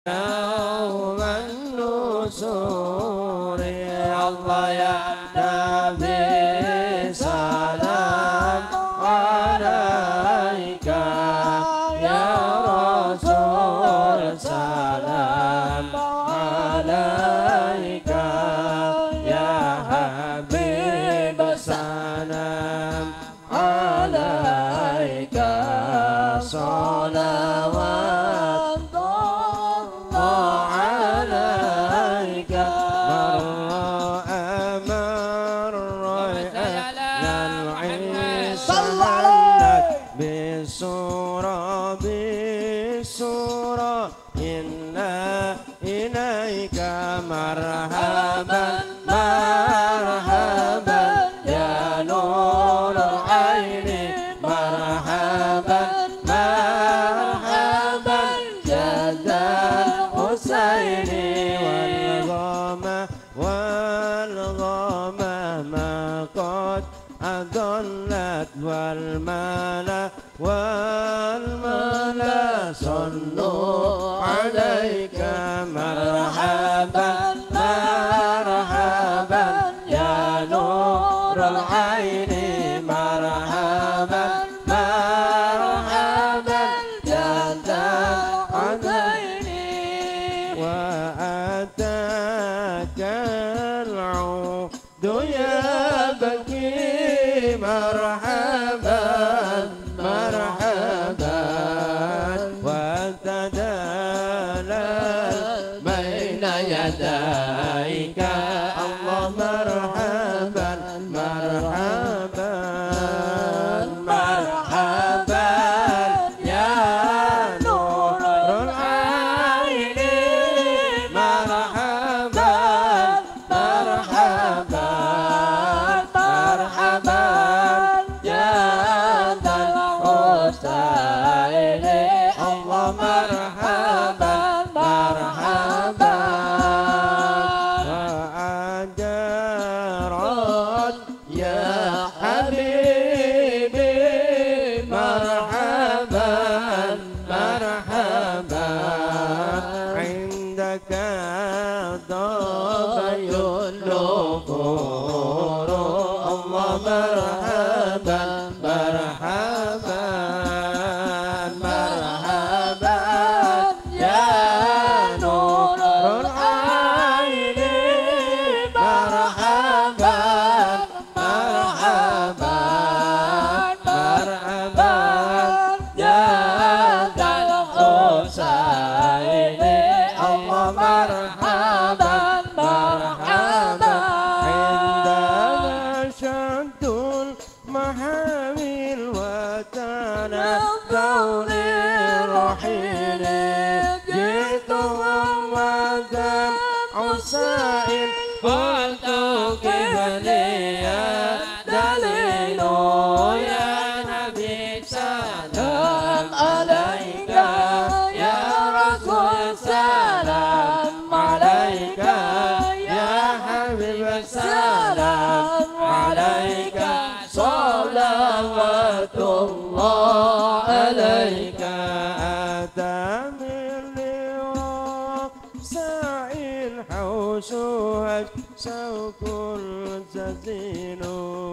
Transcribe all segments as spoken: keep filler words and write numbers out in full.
يوم النشور الله يا نبي سلام عليك يا رسول سلام عليك يا حبيب سلام عليك صلوات بالسورة بالسورة إنا إليك مرحبا مرحبا يا نور العين مرحبا مرحبا جد الحسين والغمة والغمة ما قد أضلت والملا والملا صلوا عليك مرحبا مرحبا يا نور العين مرحبا مرحبا جد الحسين وأتاك العود يبكي مرحبا مرحبا وتدلل بين يديك الله مرحبا مرحبا مرحبا يا نور العين مرحبا مرحبا مرحبا يا ذا الحسين الله مرحبا مرحبا وأجرت يا حبيبي مرحبا مرحبا عندك ضبي النفور الله مرحبا مرحبا مرحبا يا نور العين مرحبا مرحبا مرحبا يا ذا الحسين الله مرحبا مرحبا عندما شد المحامل وتنبأوا للرحيل جئت ومدى عسائل قلت كيف لي دليل يا نبي سلام عليك يا رسول سلام عليك يا حبيب سلام عليك صلوات الله عليك أتى من لواء سائل حوشها شوك الجزيل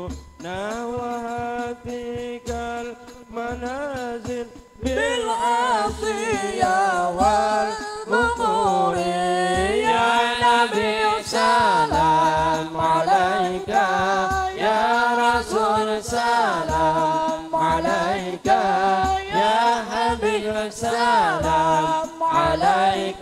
نحوها تلك المنازل بالعافية والمطور يا نبي سلام عليك يا رسول سلام عليك يا حبيب سلام عليك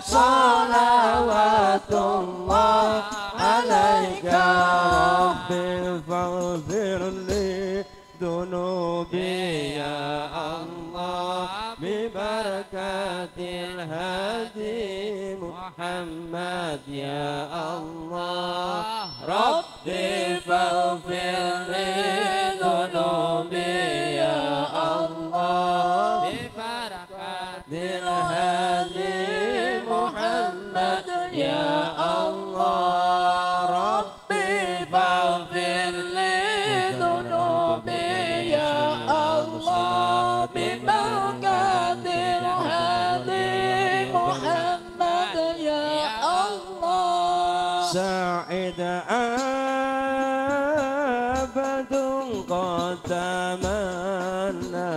صلوات الله عليك رب فاغفر لي ذنوبي يا الله ببركة الهادي محمد يا الله ربي فاغفر لي ذنوبي يا الله ببركة الهادي محمد يا الله ربي فاغفر لي ذنوبي يا الله ببركة الهادي محمد واحد أبد قد تمنى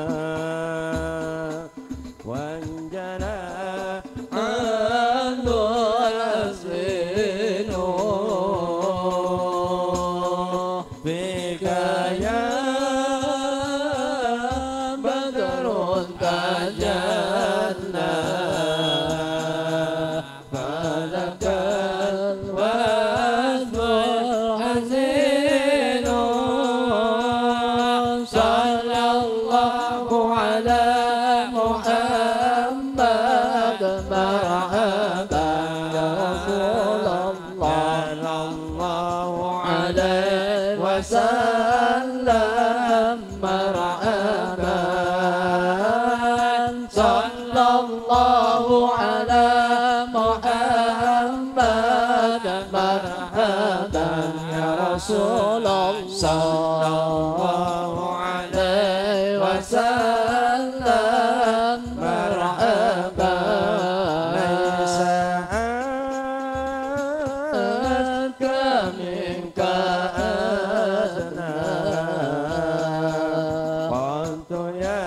وانجلى عنه الحزن بك يا بدر تجلى فلك الوثب الحزين صلى الله على محمد مرحبا يا رسول الله صلى الله عليه وسلم مرحبا صلى الله على محمد مرحبا يا رسول الله صلى الله عليه وسلم مرحبا ليس أنت منك أدنى قلت يا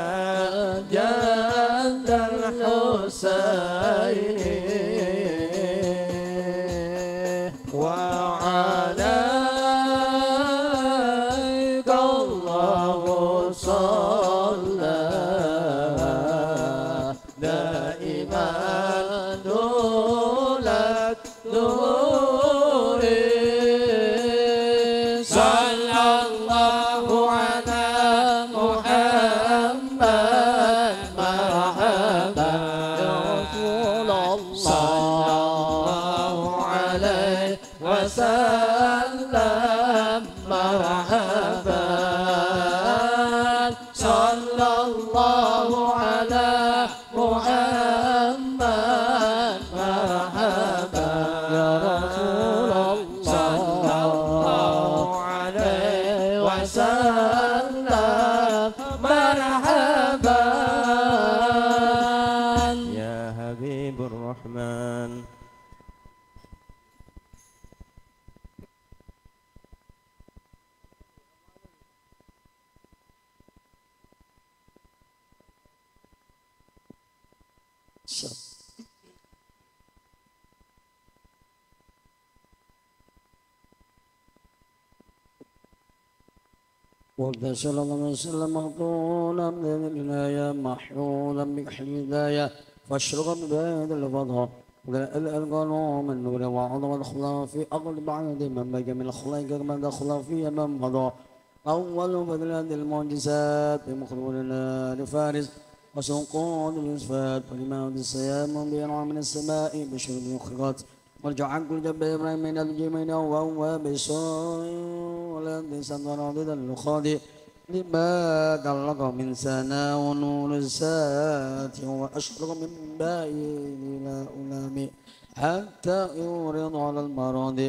جد الحسين وعليك الله صلى دائما دولت نوري صلى الله على محمد مرحبا يا رسول الله صلى الله عليه وسلم مرحبا صلى الله على محمد مرحبا يا رسول الله صلى الله عليه وسلم مرحبا يا حبيب الرحمن وقد صلى الله عليه وسلم مغطولا من العناية محرولا بالحداية فاشرق ببيد الفضاء القانون من نور وعظم الخلا في أقل بعد من بقى من الخلائق من دخل في من مضى أول بدل هذه المعجزات بمخرولنا لفارس وسنقود الإسفاد ولماذا السيام بينعم من السماء بشرب الخيرات والجعل كل جبل إبراهيم من الجمين وهو بصور ولد سنة ضد الخادي لما دلق من سنا ونور السات وأشرق من بعيد إلى أنامي حتى يورد على المراضي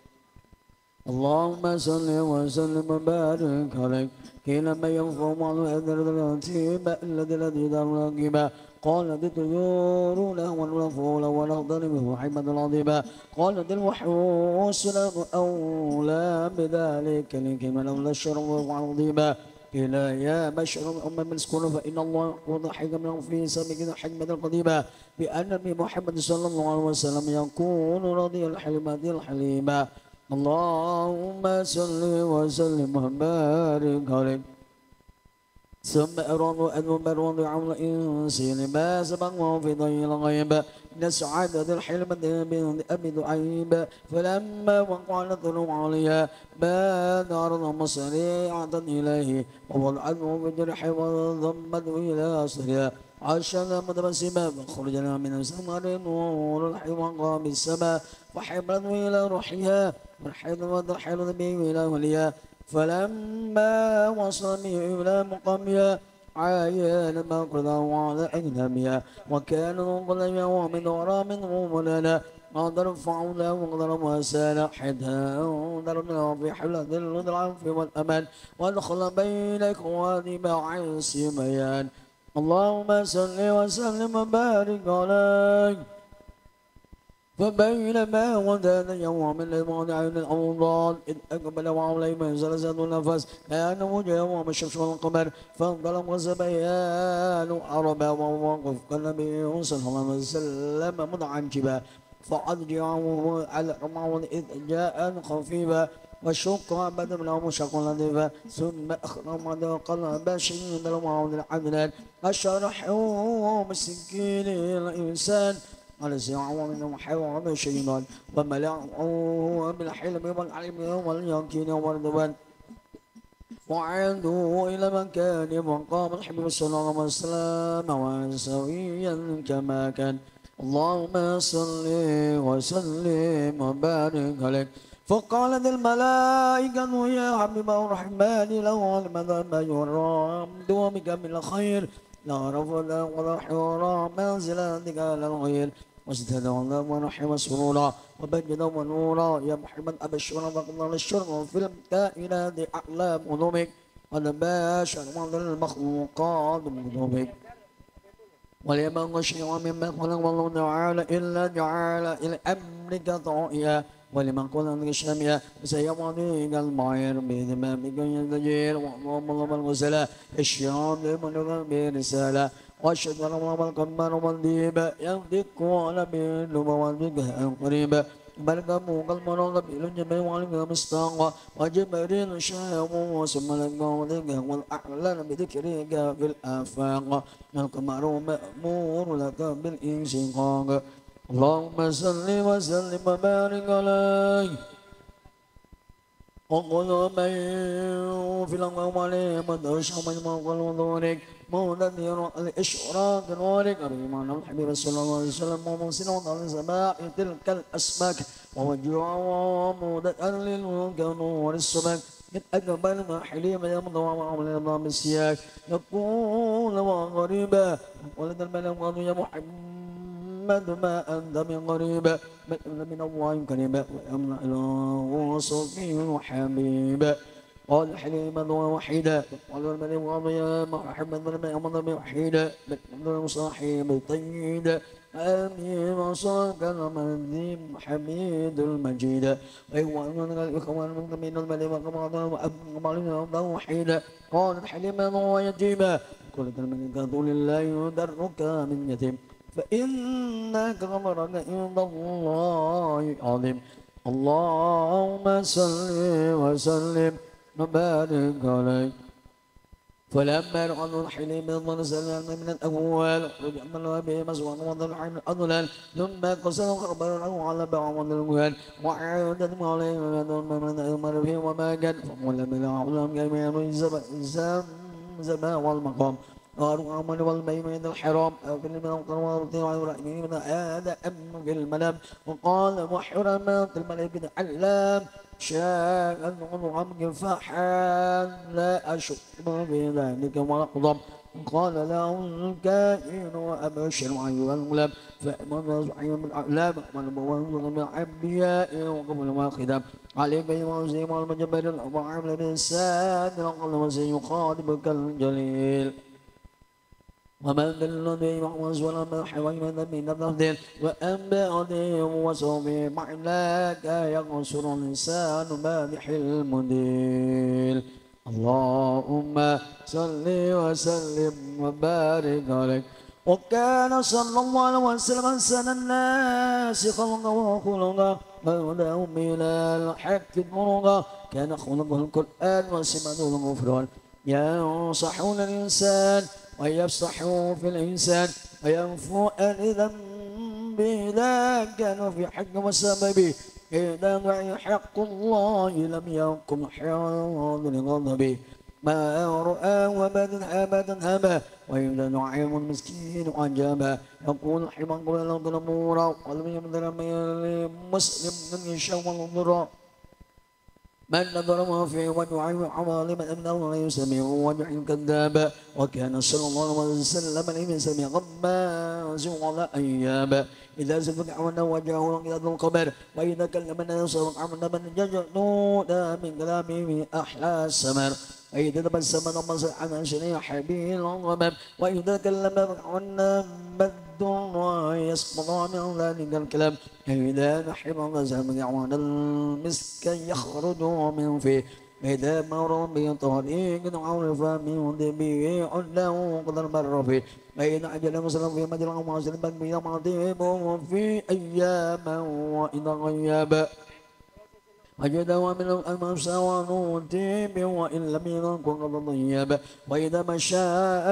اللهم صل وسلم وبارك عليك كلا ما ينفع معه أدر الرتيب الذي الذي دار راقبا قالت الطيور له والرفول والأخضر به حمد العظيمة قالت الوحوش له أولى بذلك لكما لولا الشرف والعظيمة إلى يا بشر الأمة مسكون فإن الله وضحك من في سابق الحكمة القديمة بأن محمد صلى الله عليه وسلم يكون رضي الحلمة الحليمة اللهم صل وسلم وبارك عليه ثم أراد أدبر وضع الإنس لما سبقه في ضي الغيب نسعد ذي الحلمة بأبي دعيب فلما وقعت الطلوع عليها بادر مسريعة إليه ووضعته بجرح وضمته إلى أصلها عشنا متبسما فخرجنا من السمر نور الحلقة بالسماء وحملته إلى روحها والحيض والحيض به إلى وليها فلما وصل به إلى مقامها عاين ما قضى على أجنبها وكان منقلبا ومن وراء منه مولانا قد رفعنا وقدر وسال حتى ضربنا في حلة العفو والأمان وادخل بين إخواني مع السميان اللهم صل وسلم وبارك عليك فبينما وذات يوم من الموضع الأوضاد إذ أقبل وعليه من زلزلة النفس كان وجهه الشمس والقمر فانطلق الزبيان عربا ووقف النبي صلى الله عليه وسلم متعجبا فأضجعه على عمر إذ جاء خفيفا وشق بدم له مشق لطيفا ثم أخرم قلب شديد المعود العدنان أشرحه بالسكين الإنسان قال سيعوى منهم حيوان شيطان وملأه بالحلم والعلم واليقين والرضوان وعادوا إلى مكان وقام الحبيب صلى الله عليه وسلم وسويا كما كان اللهم صل وسلم وبارك عليك فقالت الملائكة يا حبيب الرحمن له المذهب يرام دوامك من الخير لا رفض ولا حرام منزلتك على الغير وازداد الله ونحم سرورا وبجد ونورا يا محمد أبشر وقضى الشر في الكائنات أعلام قدومك ونباشر منظر المخلوقات بقدومك ولمن غشي مما خلق الله تعالى إلا جعل إلى أمرك طائعا ولمن قل أنك الشامية سيمضيك المعير بذمامك يزدجير وأمام الله بالغسلة الشراب لمنك برسالة والشجر والقمر والديب يمدك ونبي اللبواتك القريب بركبوك المرض بالجبل والجبل مستاقا وجبريل شاهب وسم لك وذكر والأعلان بذكرك في الآفاق القمر مأمور لك بالإنشقاق اللهم صل وسلم وبارك عليه وقل من في الأموال مدهش من موقل ودورك مودثير الإشراك نورك ريمان الحبيب صلى الله عليه وسلم ومنسن وطال السماء تلك الأسماك ووجوع ومودث للملك نور السمك من أقبل ما حليم يمضى وعمل يمضى بالسياك يقول وغريبا ولد الملك يا محمد ما أنت من قريب بل أنت من الله قريبا وأمن له صفي وحبيبا قال حليما ووحيدا قال الملك يا محمد ما أمضى بوحيدا بل أنت صاحب طيدا آمين وصاك المذيب حميد المجيد أيوة من الإخوان من الملك وقمعنا وأبقى وحيدا قال حليما ويتيما قلت الملكة لله درك من يتيم فإنك غمرك عند الله عظيم اللهم صل وسلم وبارك عليه فلما رأوا الحليم ظل من الأول وجعل الله به مسوى وضل عن الأضلال ثم قصر خبره على بعض الأموال وعادت عليه من أمر به وما كان فقل من أعلم جميع من زمان والمقام قالوا عمل والبين الحرام أو في المنام قرارتي وعيرأني من هذا أم في المنام وقال محرمات الملائكة علام شاء أن عمك فحال لا أشك في ذلك ولا أقضم قال له الكائن وأبشر أيها الغلام فأمن صحيح من الأعلام والموازن من الأنبياء وقبل ما خدم عليك يوازيم والمجبر الأضعام للإنسان الأقل وسيخاطبك الجليل ومن الذي يحوز ولما حوي من من الأرض وأنبأني وصومي معناك يقصر الإنسان مادح المدير اللهم صل وسلم وبارك عليك وكان صلى الله عليه وسلم أحسن الناس خلقا وخلقا وهداهم إلى الحق طرقا كان خلقه القرآن وسمته الغفران ينصحون الإنسان ويفصحوا في الإنسان وينفوا عن ذنبه إذا كانوا في حق وسببه إذا وعي حق الله لم يكن حياض لغضبه ما رآه أبدا أبدا أبا وإذا نعيم المسكين عجبا يقول حما قل له ضربورا ولم يمدر مسلم من يشاء والضرا من نظر ما فيه وجعل عوالم أنه لا يسمع وجع كذابا وكان صلى الله عليه وسلم لمن سمع غماز ولا أيابا إذا زفت عمنا وجهه إلى ذو القبر وإذا كلم الناس عمنا من جنودا من كلامه أحلى السمر وإذا تبسم نمص عن شريح به الغمم وإذا كلم عنا مد والدر يسقط من ذلك الكلام إذا نحب غزل يعود المسك يخرج من فيه إذا مر بطريق عرف من به عله قد مر فيه فإن عجل مسلم في مجرى ومعسل بل بيض في أياما وإذا غياب وجد ومن الأمس ونوتيب وإن لم يكن قد ضيب وإذا مشى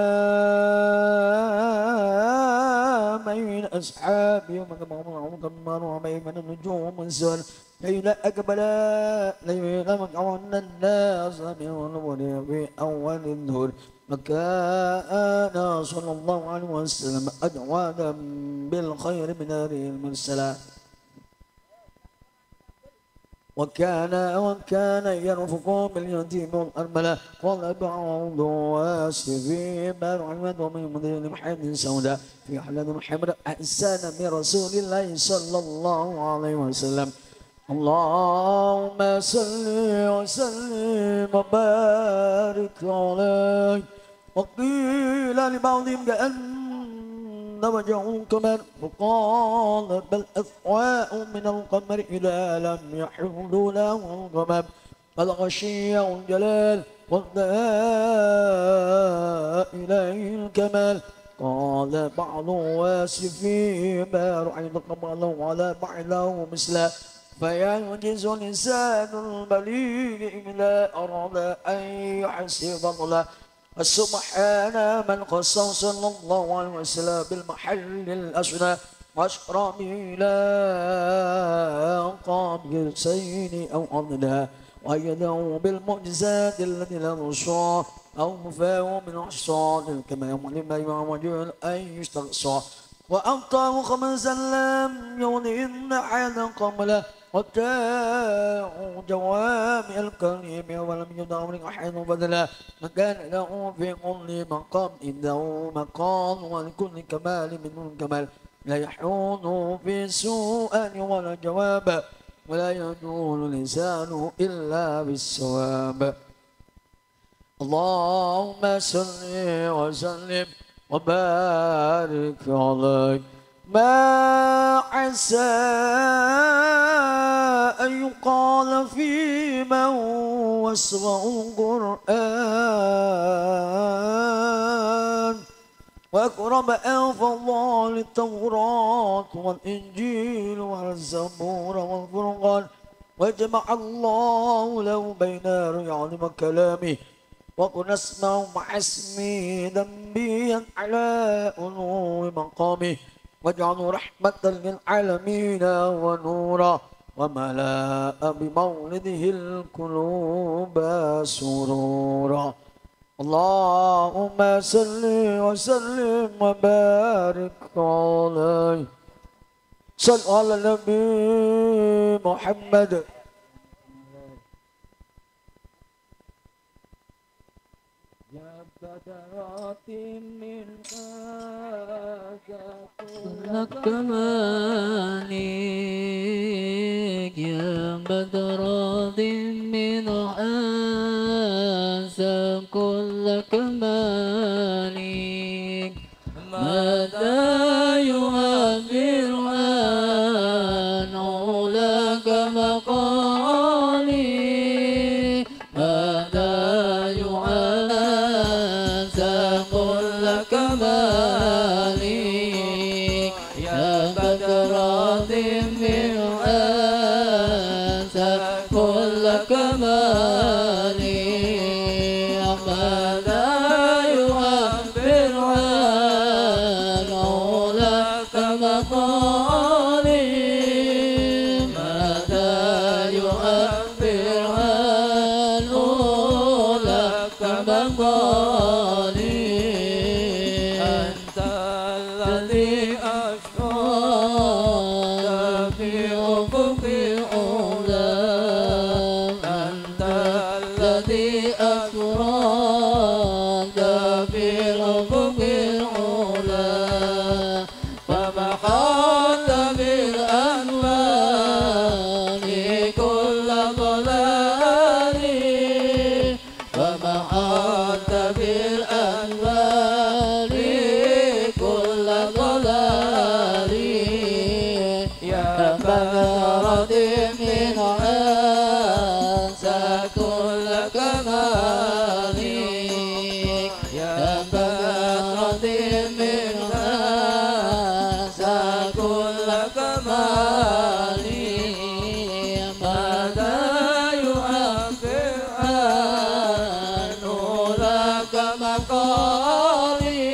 بين أصحابه ومكمر وبين النجوم السر ليلة أقبل ليلة مكعون الناس من النور في أول الظهر وكان صلى الله عليه وسلم أجوادا بالخير من هذه المرسلات وكان وكان يرفق باليتيم والأرملة قال بعض واسفين بار عمد ومن مدير محمد سوداء في حلال حمراء أحسان من رسول الله صلى الله عليه وسلم اللهم صل وسلم وبارك عليه وقيل لبعضهم كأن وجهه كمر وقال بل أثواء من القمر إذا لم يحل له الغمام قد غشيه الجلال وادعى إليه الكمال قال بعض واسفين ما رأيت قبله ولا بعده مثله فينجز لسان البليغ إذا أراد أن يحسب الله سبحان من خص صلى الله عليه وسلم بالمحل الأسنى وأشرى إلى قاب قرسين أو أضنى وأيده بالمعجزات التي لا نصى أو مفاه من أحصان كما يعلم ما وجه أن يستقصى وأعطاه خمسا لم يغنهن حياة قبله واتاه جوامع الكريم ولم يدعو أحد بدلا فكان له في كل مقام عنده مقام ولكل كمال منه الكمال لا يحون في سؤال ولا جواب ولا يدور لسانه إلا بالصواب اللهم صل وسلم وبارك عليه ما عسى أن يقال في من وسع القرآن وأكرم أفضل التوراة والإنجيل والزبور والفرقان وجمع الله له بين رياض كلامه وكن اسمه مع اسمي ذنبيا على علو مقامه واجعله رحمة للعالمين ونورا وملأ بمولده القلوب سرورا اللهم صل وسلم وبارك عليه صلوا على النبي محمد بدرات من كل كمالك يا بدرات من أنسى كل كمالك ماذا يعبر عنه لك مقالي ماذا كمالي يا بدر بدرة من أنسى كل كمالي يا بدرة من أنسى كل كمالي ماذا يعبر عنه لك مقالي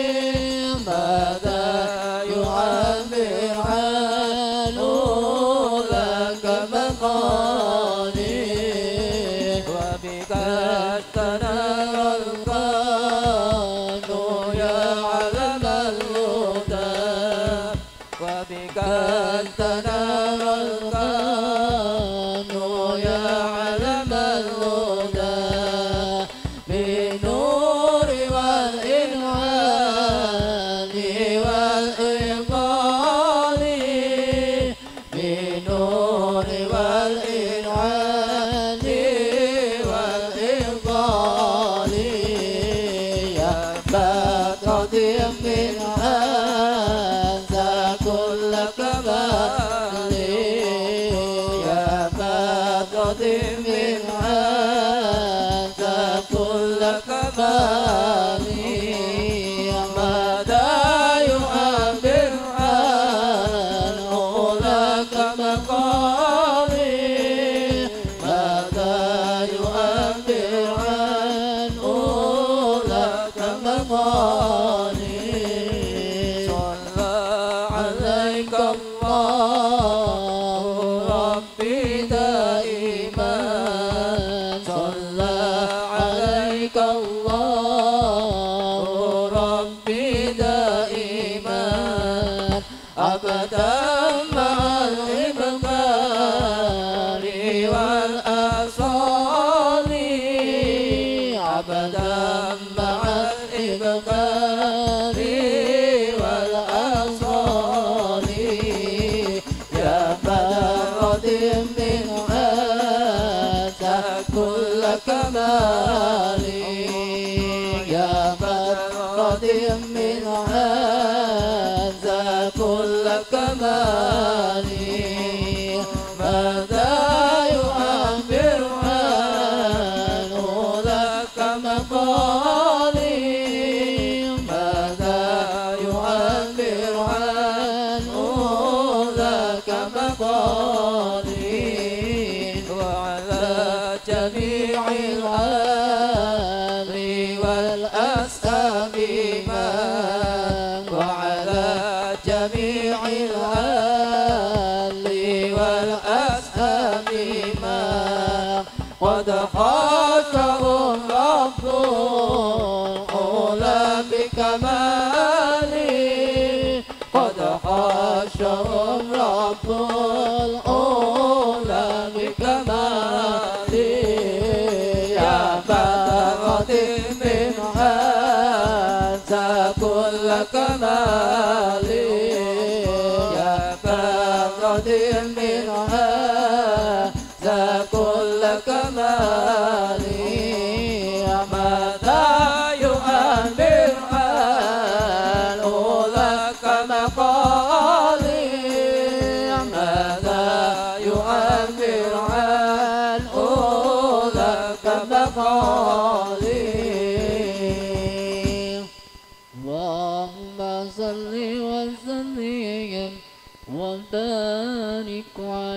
ماذا يعبر عنه لك مقالي وبك استنار الكون يا علم الهدى وبك استنار الكون يا علم الهدى بالنور والإنعام والإقبال بالنور والإنعام والإقبال يا بدرة من أنسى كل كمال يا بدرة من أنسى كل كمال ماذا يعبر عنه لك مقالي ماذا يعبر عنه لك مقالي صلى عليك الله ربي دائما صلى عليك الله ربي دائما أبدا مع الإبكار والأصال أبدا مع الإبكار والأصال يا بدرة من أنسى كل كمالي يا بدرة من أنسى كل كمالي ماذا يعبر عنه لك مقالي ماذا يعبر عنه لك مقالي وعلى جميع الآل والأصحاب وعلى جميع الآل والأصحاب قد خاشهم رب العلا بكمالي قد خاشهم رب العلا بكمالي يا بدرة من أنسى كل كمالي يا بدرة من أنسى كل كمالي ماذا يعبر عنه لك مقالي ماذا يعبر عنه لك مقالي اللهم صل وسلم وبارك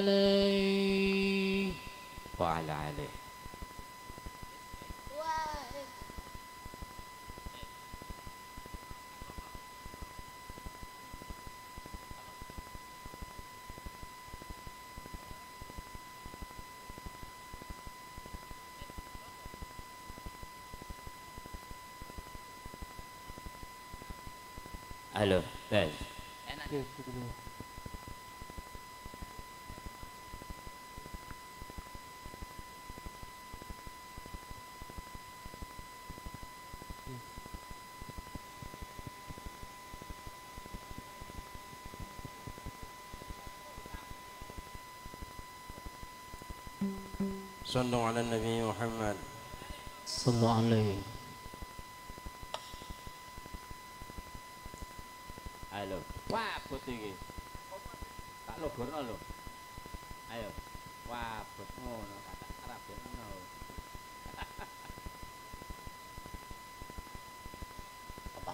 عليه وعلى عليه Halo, tes. صلوا على النبي محمد صلوا عليه. Halo. Wah, putih. Tak lo gorno lo. Ayo. Wah, bot ngono kata Arab ngono. Apa?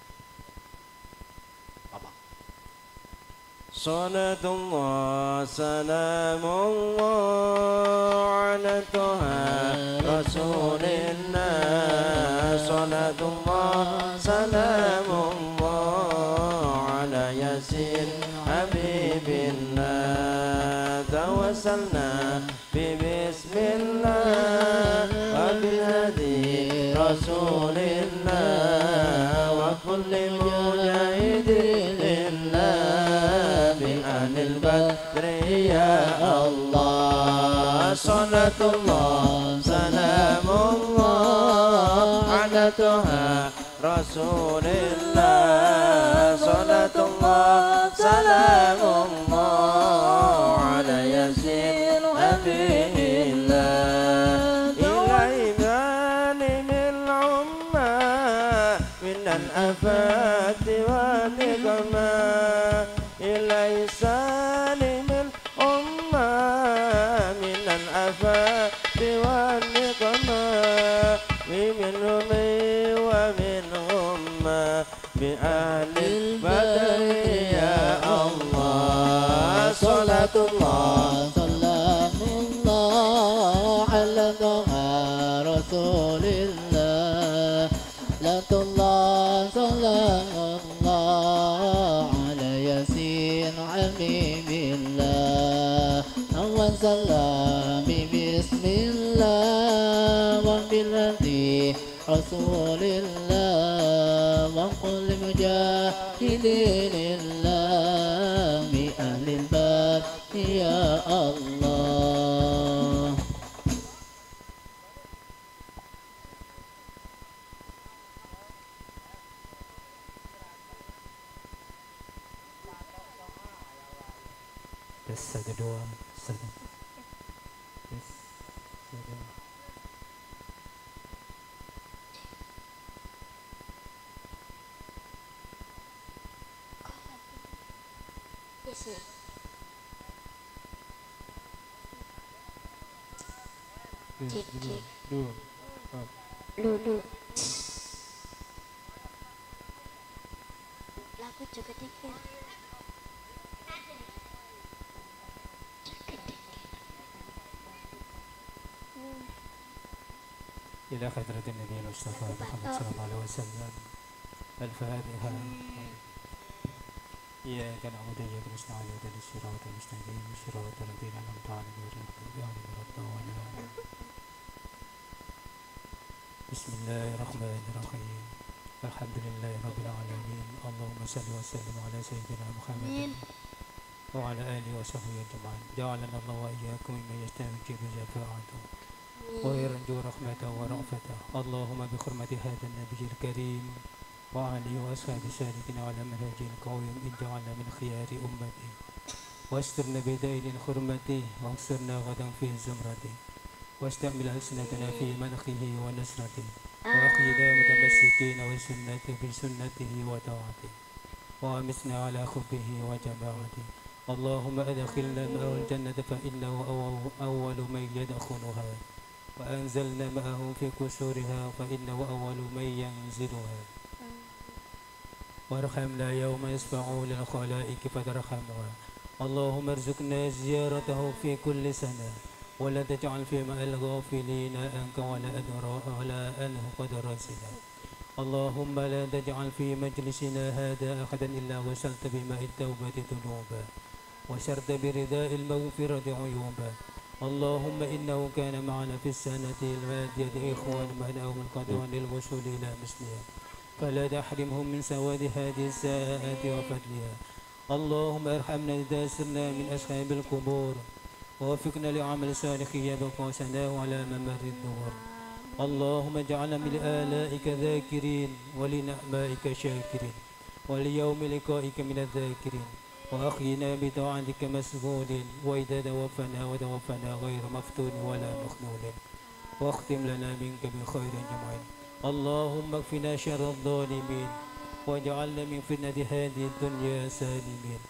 Apa? صلاة الله سلام الله على طه رسول الله صلاة الله سلام الله على ياسين حبيب الله توسلنا ببسم الله وبالهدي رسول الله وكل مجاهد البدر يا الله صلاة الله سلام الله على طه رسول الله صلاة الله سلام الله على ياسين حبيب الله إلى إمام العمة من الآفات والنقمة إلى سالم الأمة من الآفات والنقمة ومنهم ومنهم بأهل البدر يا الله صلاة الله سلام الله على طه رسول الله صلاة الله سلام الله حبيب الله وسلام بسم الله وبالهدي رسول الله وكل مجاهد لله بأهل الباب يا الله. Yes, satu dua, satu. Yes, satu. Yes, nih. Cek, cek. Dua. Dulu. Lagu juga dikit. إلى حضرة النبي المصطفى محمد صلى الله عليه وسلم الفاتحة. إياك نعبد وإياك نستعين اهدنا الصراط المستقيم صراط الذين أنعمت عليهم غير المغضوب عليهم ولا الضالين. بسم الله الرحمن الرحيم الحمد لله رب العالمين اللهم صل وسلم على سيدنا محمد وعلى آله وصحبه أجمعين جعلنا الله وإياكم ممن يستجيب شفاعته ويرجو رحمته ورأفته اللهم بحرمة هذا النبي الكريم وعلي وأصحاب سالكنا على منهج القويم اجعلنا من خيار أمتي واسترنا بدين حرمته وانصرنا غدا في زمرته واستعمل ألسنتنا في منخه ونصرته وأخينا متمسكين وسنة بسنته وطاعته وأمسنا على حبه وجماعته اللهم أدخلنا معه الجنة فإنه أول من يدخلها وأنزلنا معه في كسورها فإنه أول من ينزلها وارحمنا يوم يسمعون للخلائق فترحمها اللهم ارزقنا زيارته في كل سنة ولا تجعل في ماء الغافلين أنك ولا أدراء ولا أنه قد رسلا اللهم لا تجعل في مجلسنا هذا أحدا إلا وسلت بماء التوبة ذنوبا وشرت برداء المغفرة عيوبا اللهم إنه كان معنا في السنة المادية إخوان منعهم القدوان للوصول إلى مثلها فلا تحرمهم من سواد هذه الساعات وفضلها اللهم ارحمنا إذا سرنا من أصحاب القبور ووفقنا لعمل صالح يبقى سناه على ممر الدور اللهم اجعلنا من آلائك ذاكرين ولنعمائك شاكرين وليوم لقائك من الذاكرين وأخينا بطاعتك مسغول وإذا توفنا وتوفنا غير مفتون ولا مخذول واختم لنا منك بخير جمعين اللهم اكفنا شر الظالمين واجعلنا من فتنة هذه الدنيا سالمين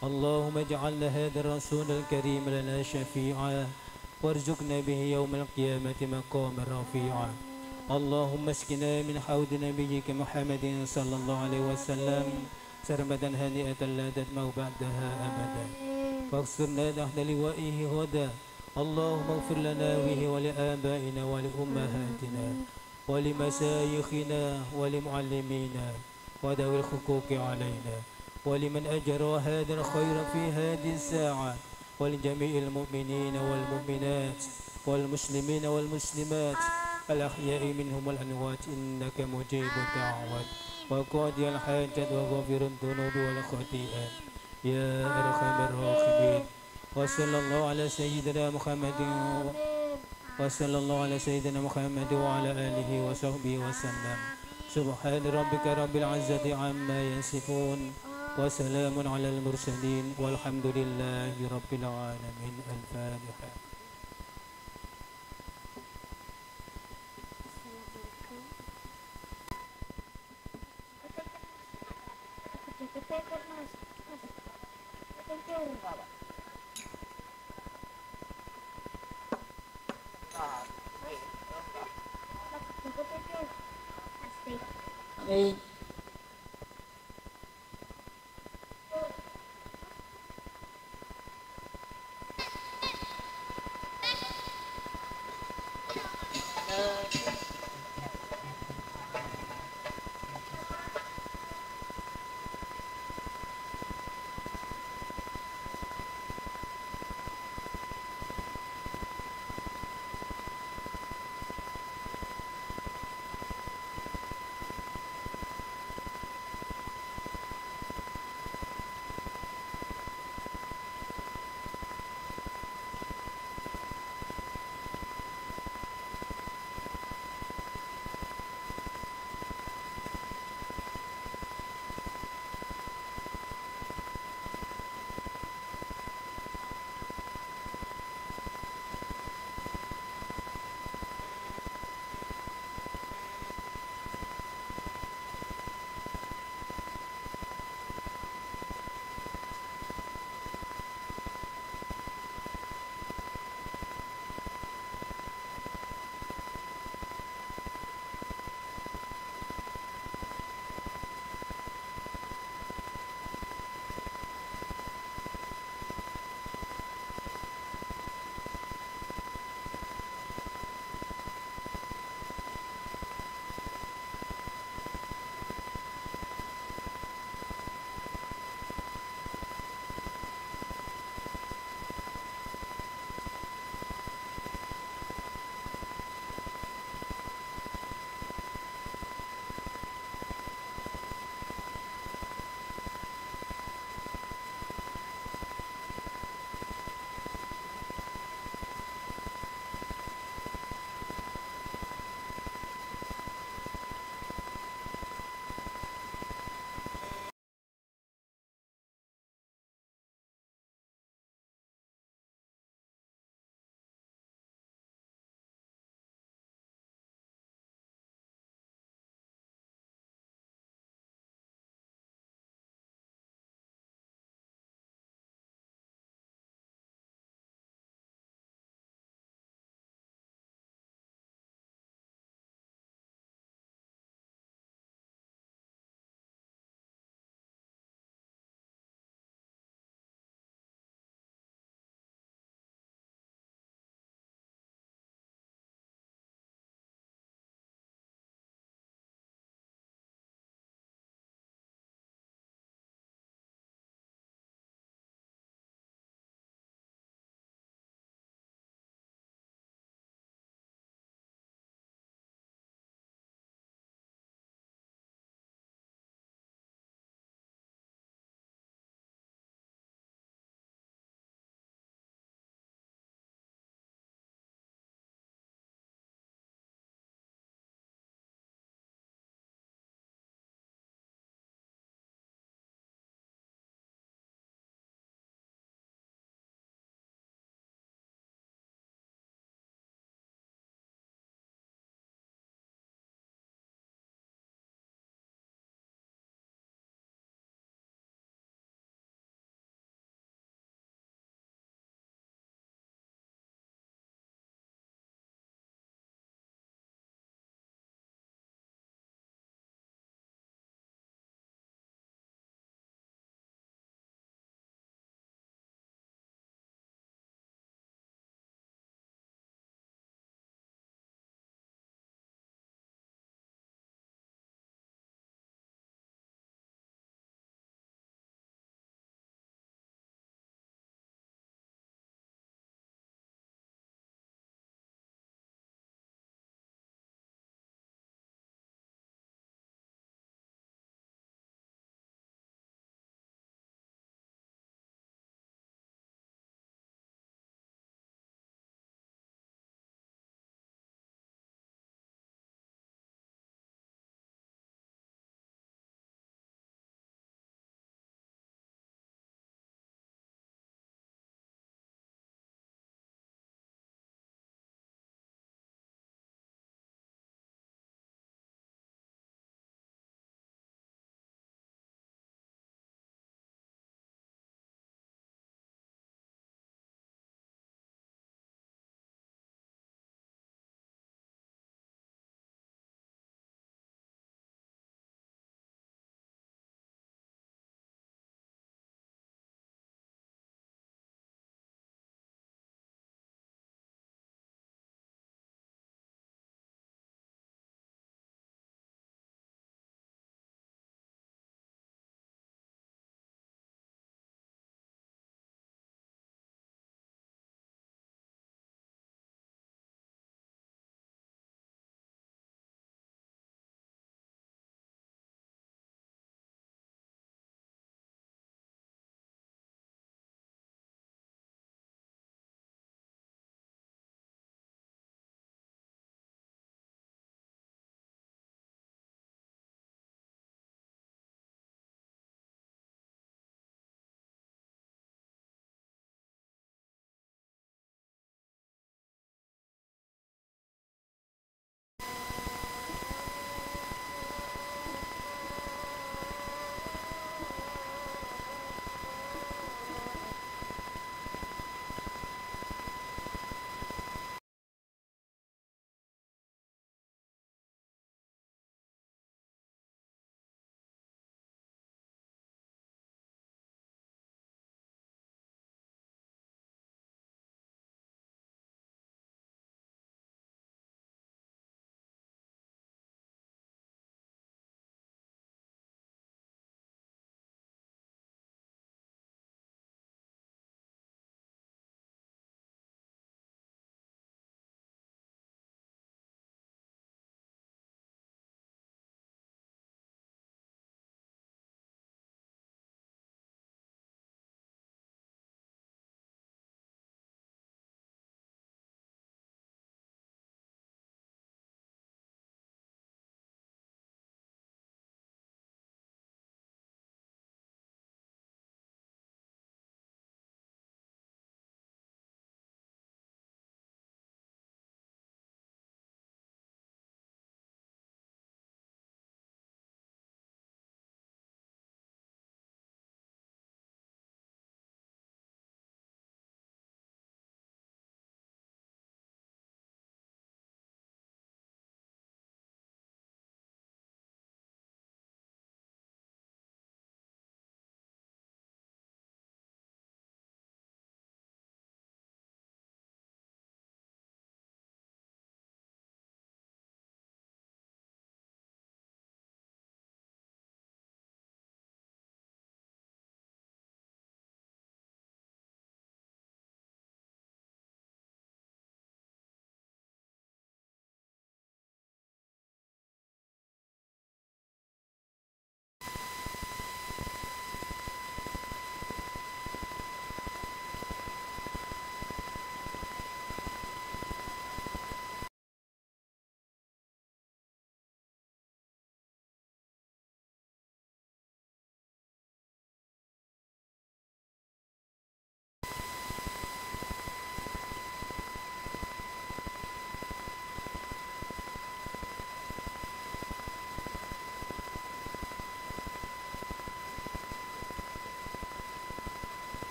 اللهم اجعل هذا الرسول الكريم لنا شفيعا وارزقنا به يوم القيامة مقاما رفيعا. اللهم اسقنا من حوض نبيك محمد صلى الله عليه وسلم سرمدا هنيئة لا تدمع بعدها أبدا، واغسلنا تحت لوائه غدا. اللهم اغفر لنا به ولآبائنا ولأمهاتنا ولمشايخنا ولمعلمينا وذوي الحقوق علينا ولمن أجرى هذا الخير في هذه الساعة ولجميع المؤمنين والمؤمنات والمسلمين والمسلمات الأحياء منهم والأموات إنك مجيب الدعوات وقاضي الحاجات وغافر الذنوب والخطيئات يا أرحم الراحمين. وصلى الله على سيدنا محمد وصلى الله على سيدنا محمد وعلى آله وصحبه وسلم. سبحان ربك رب العزة عما يصفون وسلام على المرسلين والحمد لله رب العالمين. الفاتحة. Amin.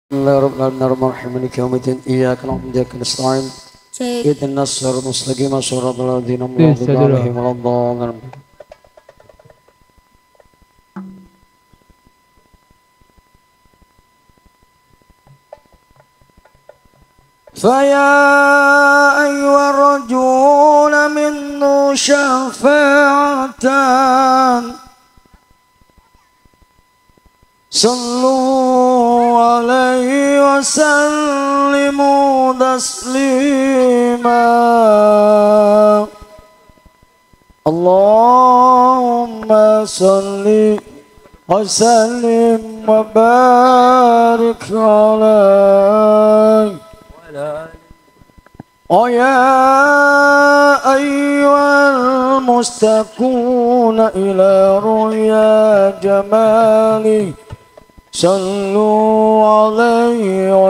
الله رب العالمين الرحمن الرحيم مالك يوم الدين إياك نعبد وإياك نستعين Cek. اهدنا الصراط المستقيم صراط الذين أنعمت عليهم غير المغضوب عليهم. فيا أيها الرجل منه شفاعتان صلوا عليه وسلموا تسليما اللهم صل وسلم وبارك عليه ويا أيها المستكون إلى رؤيا جماله صلوا عليه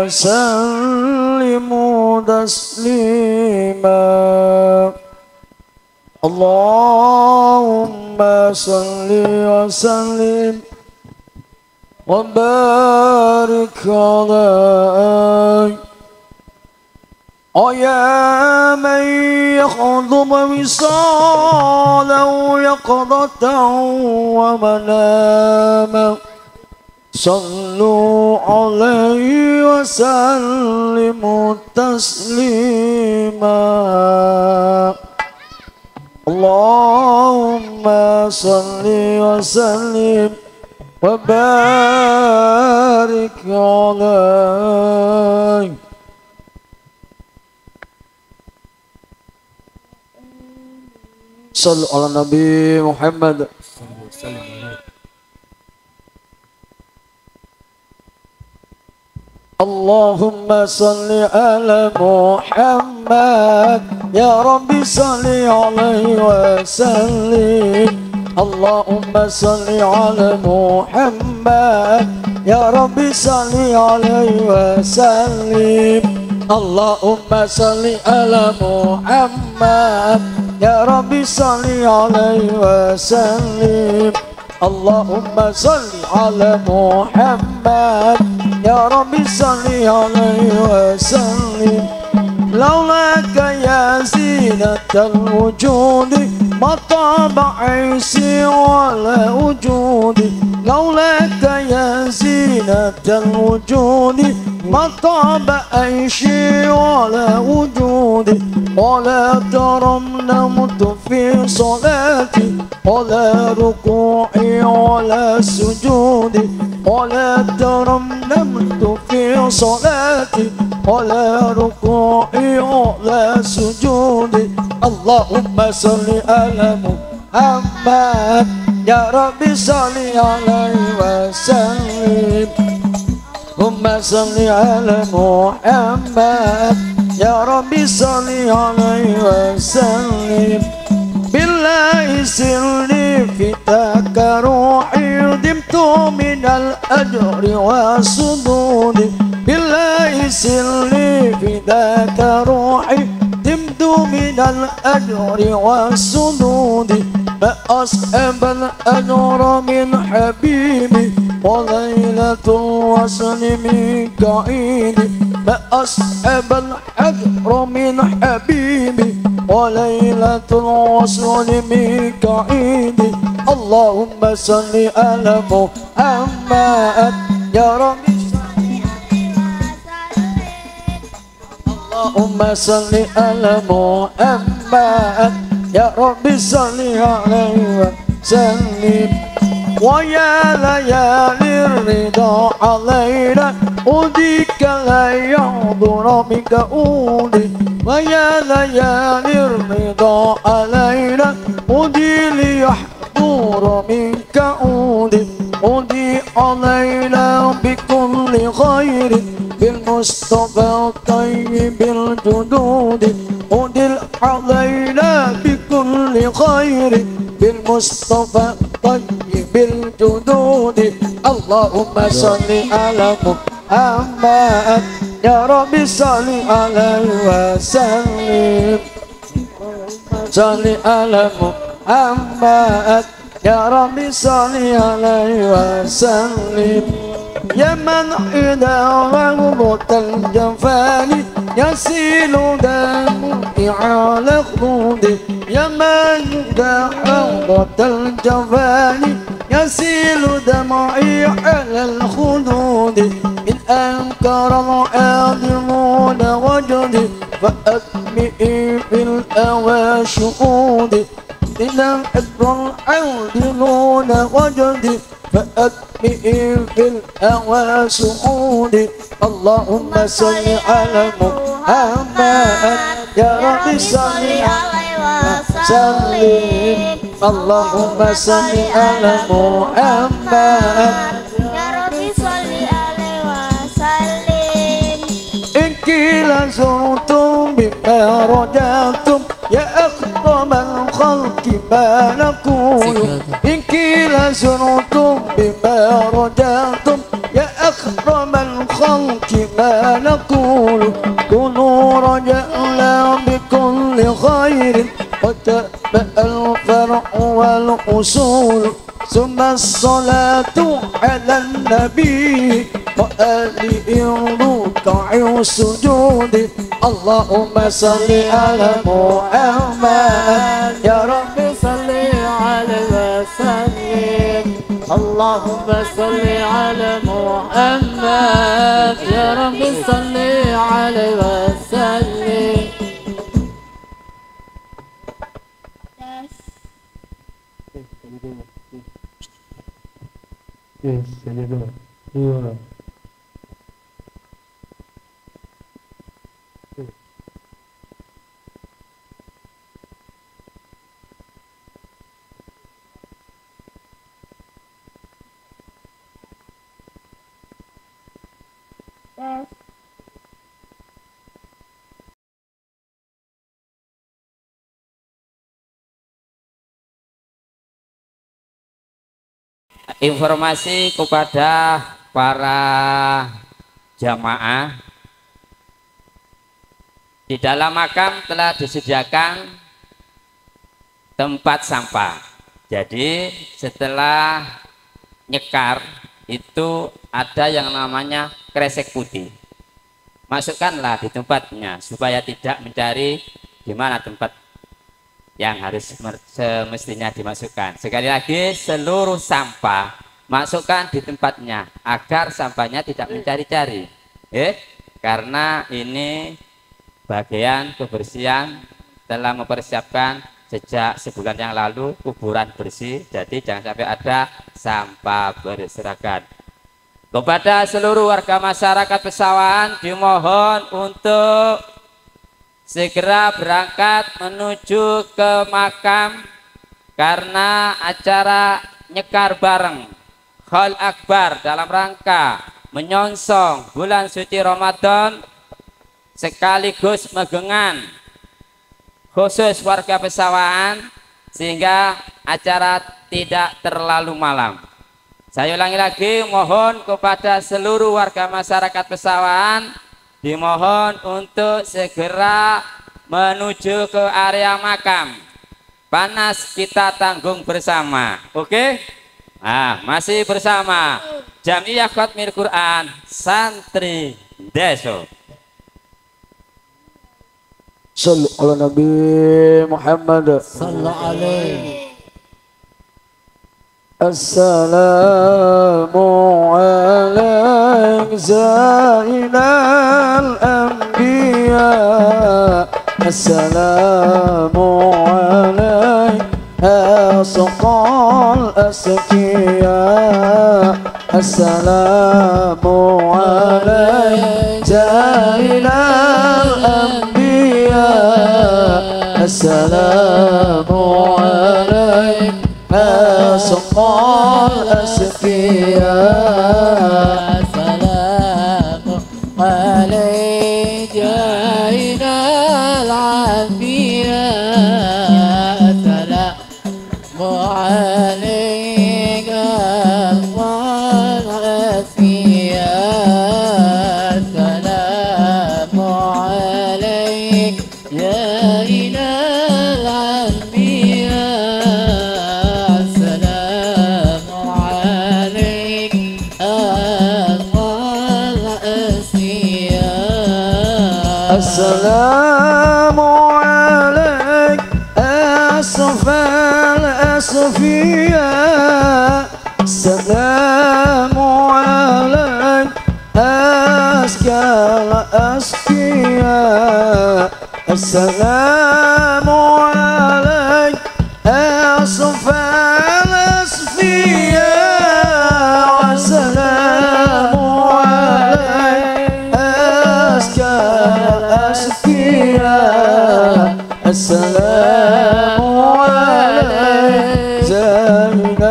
وسلموا تسليما اللهم صل وسلم وبارك عليه ويا من يخضب وصاله يقظة ومناما صلوا عليه وسلموا تسليما اللهم صل وسلم وبارك عليه صلوا على النبي محمد. اللهم صل على محمد يا رب صل عليه وسلم اللهم صل على محمد يا رب صل عليه وسلم اللهم صل على محمد يا رب صل عليه وسلم اللهم صل على محمد يا رب صل عليه وسلم لولاك يا زينة الوجود ما طاب عيسي ولا وجودي لولاك يا زينة الوجود ما طاب عيشي ولا وجودي ولا ترم نمت في صلاتي ولا ركوعي ولا سجودي ولا ترم نمت في صلاتي ولا ركوعي ولا سجودي اللهم صل على محمد يا رب صل عليه وسلم اللهم صل على محمد يا رب صل عليه وسلم بالله سري فداك روحي دمت من الأجر والصدود بالله سري فداك روحي دمت من الأجر والصدود ما أصحب الأجر من حبيبي وليلة الوصل منك عيدي ما أصحب الأجر من حبيبي وليلة الوصل منك عيدي اللهم صل على محمد يا رب اللهم صل على محمد يا رب صل عليه وسلم ويا ليالي الرضا علينا أوديك لا يحضر منك أودي ويا ليالي الرضا علينا أودي ليحضر منك أودي أودي علينا بكل خير بالمصطفى الطيب الجدود أودي علينا بكل خير بالمصطفى الطيب الجدود اللهم صل على محمد يا رب صل عليه وسلم صل على محمد يا رب صل عليه وسلم يا من إذا غربت الجفان يسيل دمعي على خدودي يا من إذا غربت الجفان يسيل دمعي على الخدود إن أنكر العاذرون وجدي فأتبئي في الأوى شهودي إن أنكر العاذرون وجدي فأتبئي في الأوى شهودي اللهم صل على محمد يا رب صل عليه وسلم اللهم صل على محمد يا ربي صل عليه وسلم إن كلا زرتم بما رجعتم يا أكرم الخلق ما نقول إن كلا زرتم بما رجعتم يا أكرم الخلق ما نقول كونوا رجعنا بكل خير وتأبأ الفرع والأصول ثم الصلاة على النبي وآله الركع والسجود اللهم صل على محمد يا رب صل عليه وسلم اللهم صل على محمد يا رب صل عليه وسلم Yes, satu, dua. Informasi kepada para jamaah, di dalam makam telah disediakan tempat sampah. Jadi setelah nyekar itu ada yang namanya kresek putih. Masukkanlah di tempatnya supaya tidak mencari di mana tempat yang harus semestinya dimasukkan. Sekali lagi, seluruh sampah masukkan di tempatnya agar sampahnya tidak mencari-cari. Eh, karena ini bagian kebersihan telah mempersiapkan sejak sebulan yang lalu kuburan bersih. Jadi jangan sampai ada sampah berserakan. Kepada seluruh warga masyarakat Pesawahan dimohon untuk segera berangkat menuju ke makam karena acara nyekar bareng Haul Akbar dalam rangka menyongsong bulan suci Ramadan sekaligus megengan khusus warga Pesawahan sehingga acara tidak terlalu malam. Saya ulangi lagi, mohon kepada seluruh warga masyarakat Pesawahan dimohon untuk segera menuju ke area makam. Panas kita tanggung bersama. Oke? Nah, masih bersama Jamiah Khatmil Quran Santri Deso. Sallu ala Nabi Muhammad sallallahu alaihi. السلام عليك زين الأنبياء السلام عليك أسقى الأسقياء السلام عليك زين الأنبياء السلام عليك أسقى الأسقياء سلام عليك جاينا العافية سلام عليك والعافية سلام عليك جاينا العافية السلام عليك أصفى الأصفياء السلام عليك أزكى الأزكياء السلام عليك أصفى الأصفياء والسلام عليك أزكى الأزكياء السلام عليك زين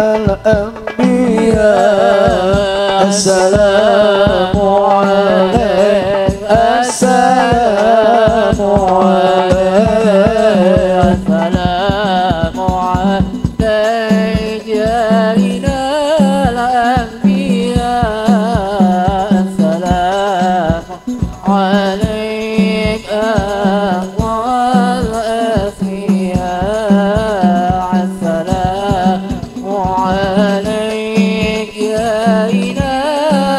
الأنبياء السلام عليك السلام عليك السلام عليك يا إله الأنبياء السلام عليك أفضل الأصفياء السلام عليك يا إله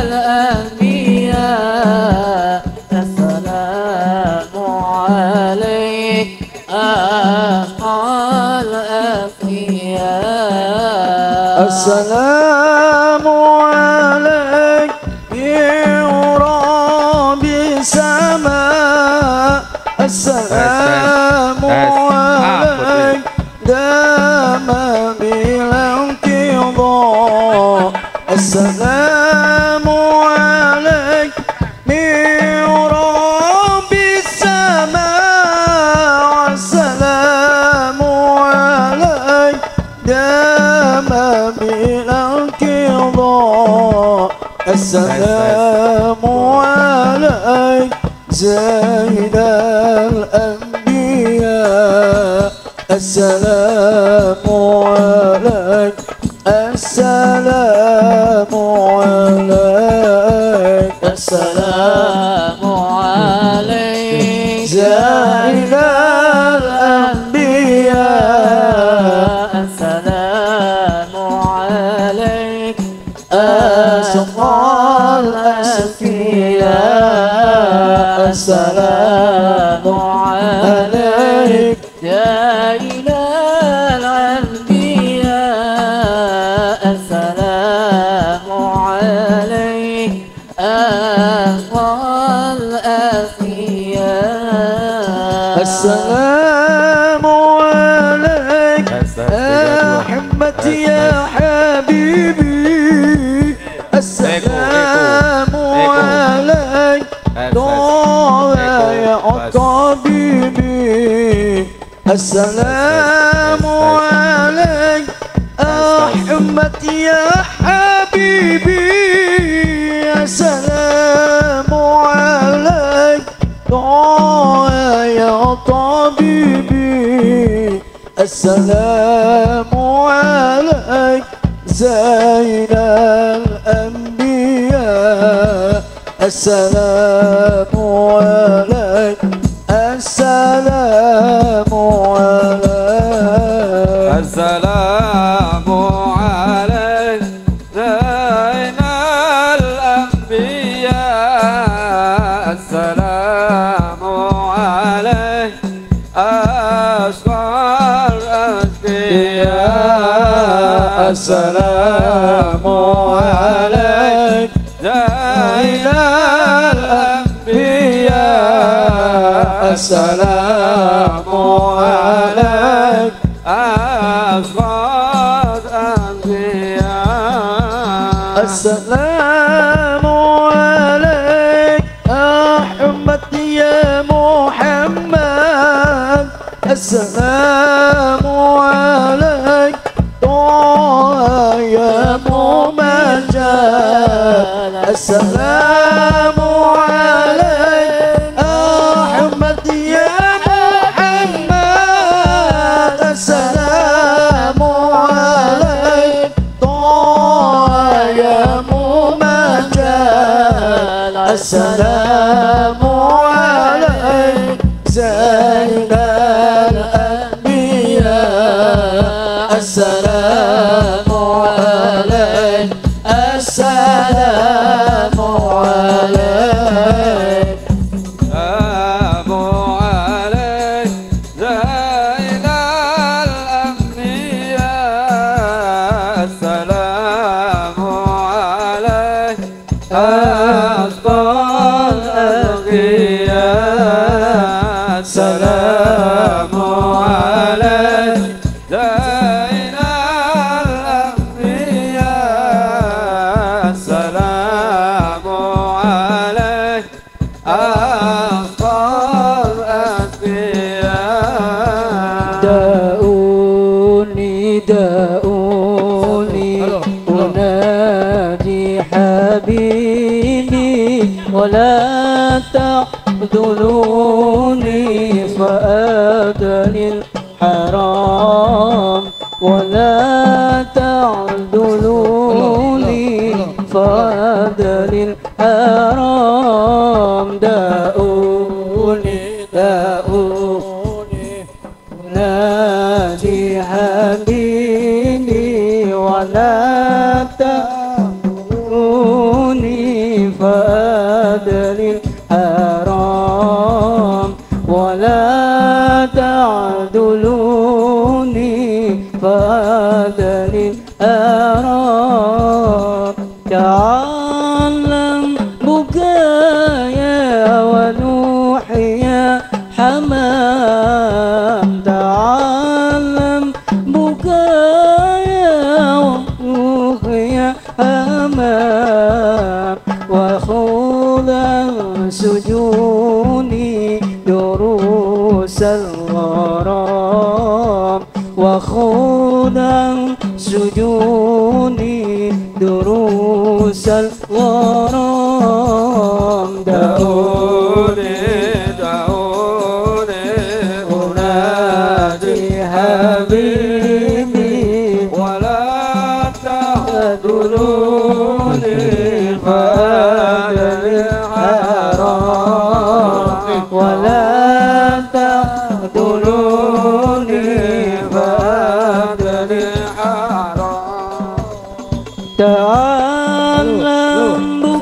الأنبياء السلام عليك أفضل الأصفياء السلام عليك يرى بسماء السلام عليك دام بلا انقضاء السلام عليك يرى بسماء السلام عليك دام بلا انقضاء السلام عليك زين الأنبياء السلام عليك السلام عليك السلام عليك زين الأنبياء السلام عليك أسقى الأسفياء السلام عليك يا إله الأنبياء السلام عليك أفضل الأصفياء السلام عليك أحبتي يا حبيبي السلام عليك يا طبيبي السلام عليك أحبتي يا حبيبي السلام عليك يا طبيبي السلام عليك زين الأنبياء السلام عليك السلام عليك السلام عليك زين الأنبياء السلام عليك أشقى الأشقياء السلام عليك زين الأنبياء السلام عليك أشقى الأنبياء السلام عليك أحمد يا محمد السلام عليك طه يا ممجد السلام عليك أحمد يا محمد السلام عليك طه يا ممجد السلام عليك زين الأنبياء السلام عليك السلام عليك أسقى الأغيار السلام عليك زين الأنبياء السلام عليك أسقى الأغيار دعوني دعوني أنادي حبيبي ولا تخذلوني فأدني الحرام ولا تعذلوني فأدني الحرام دعوني دعوني نادي حبيبي ولا تأمروني فأدني الحرام ولا تعدلوني فأدني الحرام تعلم بكايا ونوحيا حمام تعلم بكايا ونوحيا حمام وخذ سجوني دروس الغرام وخذ سجوني دروس الغرام دعوني دعوني أنادي حبيبي ولا تخذلوني فأدني الحرام ولا تخذلوني فأدني الحرام تعلم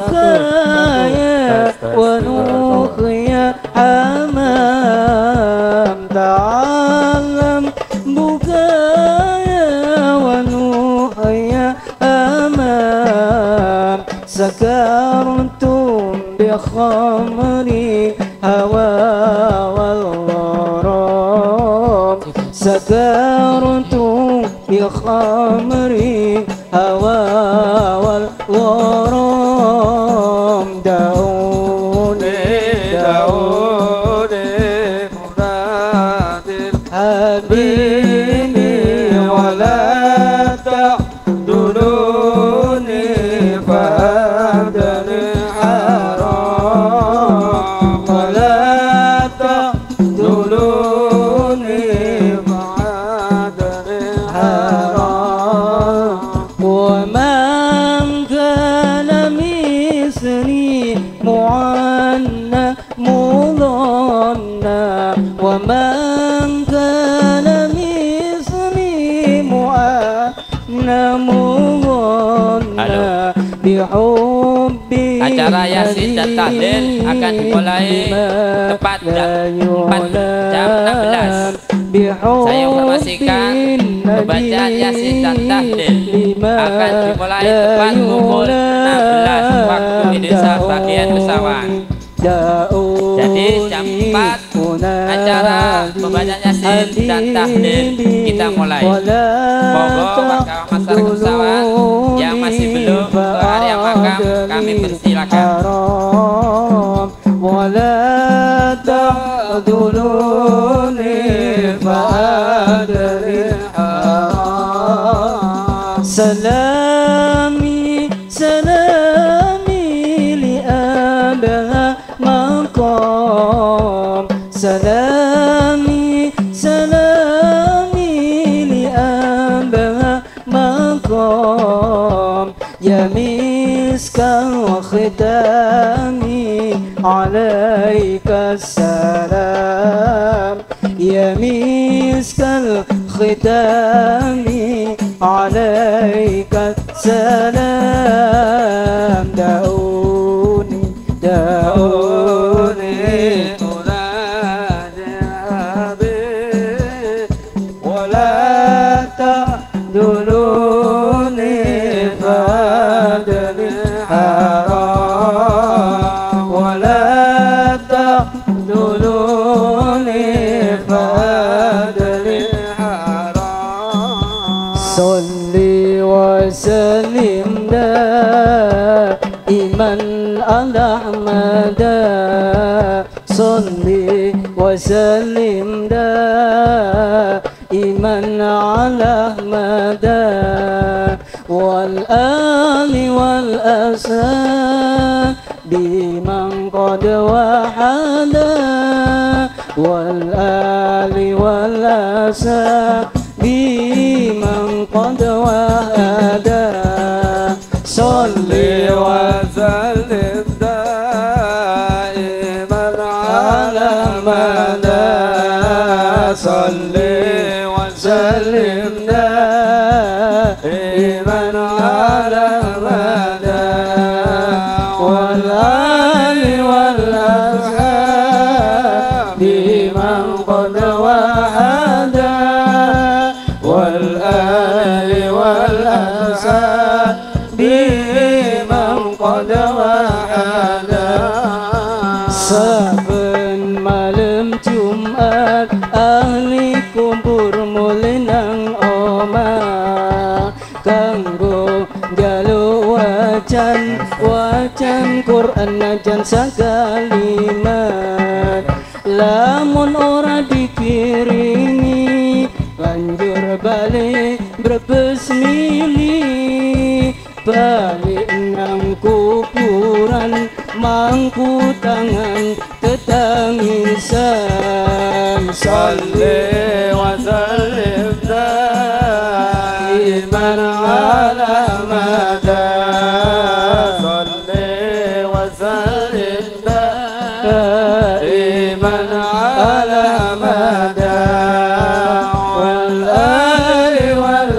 بكايا ونوحيا حمام تعلم بكايا ونوحيا حمام سكرتم بخمري هوى والغرام سكرتم بخمري هوى والغرام دعوني دعوني منادي حبيبي ولا تخذلوني فأدني الحرام ولا تخذلوني فأدني الحرام ومن كان مثلي معنى مضنى ومن كان مثلي معنى مضنى بحبي Acara Yasin dan Tahlil akan dimulai tepat jam enam belas. Saya informasikan pembacaan Yasin dan Tahlil akan dimulai tepat pukul enam belas waktu Indonesia bagian pesawat. Jadi jam empat acara pembacaan Yasin dan Tahlil kita mulai. Monggo warga masyarakat pesawat yang masih belum ke area makam kami persilakan. ولا تخذلوني فأدري الحرام سلامي سلامي لأبها مقام سلامي سلامي لأبها مقام يا مسك وختامي عليك السلام يا مسك الختام عليك السلام دعوني دعوني أنادي حبيبي ولا تخذلوني فأدني الحرام وسلم دائما على أحمد صل وسلم دائما على أحمد والآل والأصحاب بمن قد وحد والآل والأصحاب بمن قد وحد صل وسلم دائما على مدى صل وسلم دائما على مدى والآل والأصحاب بمن قد وحد والآل والأصحاب بمن قد وحد saben malam Jumat ahli kumpur mulih nang omah kanggo njaluk wajan wajan Quran najan sakalimat lamun ora dikiringi banjur balik brebes milih balik nang kuburan mangku tangan tetangisan salli wa sallim daiman ala mada salli wa sallim daiman ala mada wal ali wal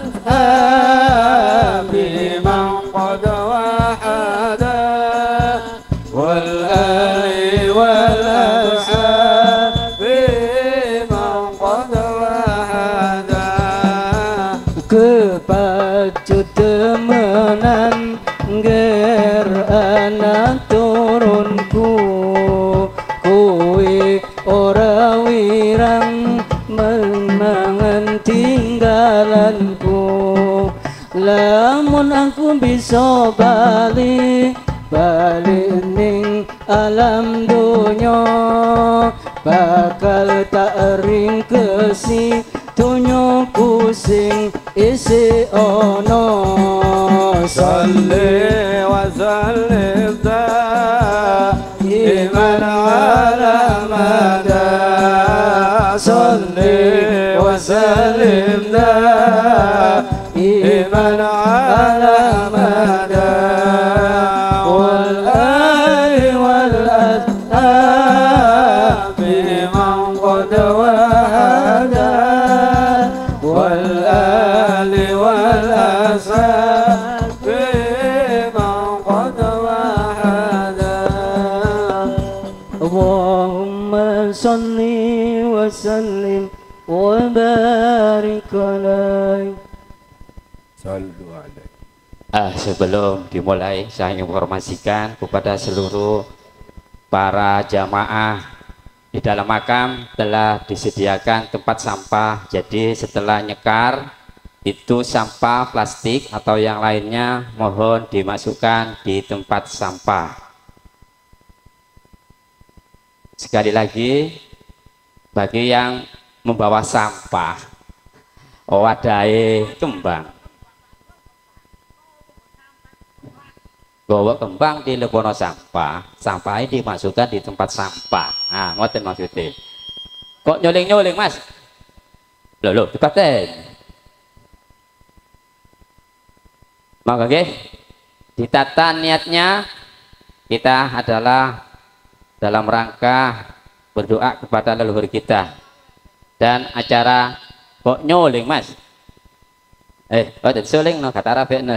ashabi man qad wahada والآل والأصحاب من قد وحدا kepacut temenan nger anak turunku kowe ora wirang menangan tinggalanku lamun aku bisa balik balik ning alam dunya bakal tak ringkesi dunyaku sing isi ono salli wa sallim daiman ala mada salli wa sallim daiman ala mada والآل والأصحاب من قد وحدا اللهم صل وسلم وبارك عليه. Sallu alaihi. Ah, sebelum dimulai saya informasikan kepada seluruh para jamaah di dalam makam telah disediakan tempat sampah. Jadi setelah nyekar itu sampah plastik atau yang lainnya mohon dimasukkan di tempat sampah. Sekali lagi bagi yang membawa sampah wadai kembang bawa kembang di lebono sampah, sampah ini dimasukkan di tempat sampah. Nah, ngoten maksudnya. Kok nyoling-nyoling, Mas? Loh, loh, dipaten. Maka nggih, ditata niatnya kita adalah dalam rangka berdoa kepada leluhur kita. Dan acara kok nyoling, Mas? Eh, kok nyoling no kata Arab.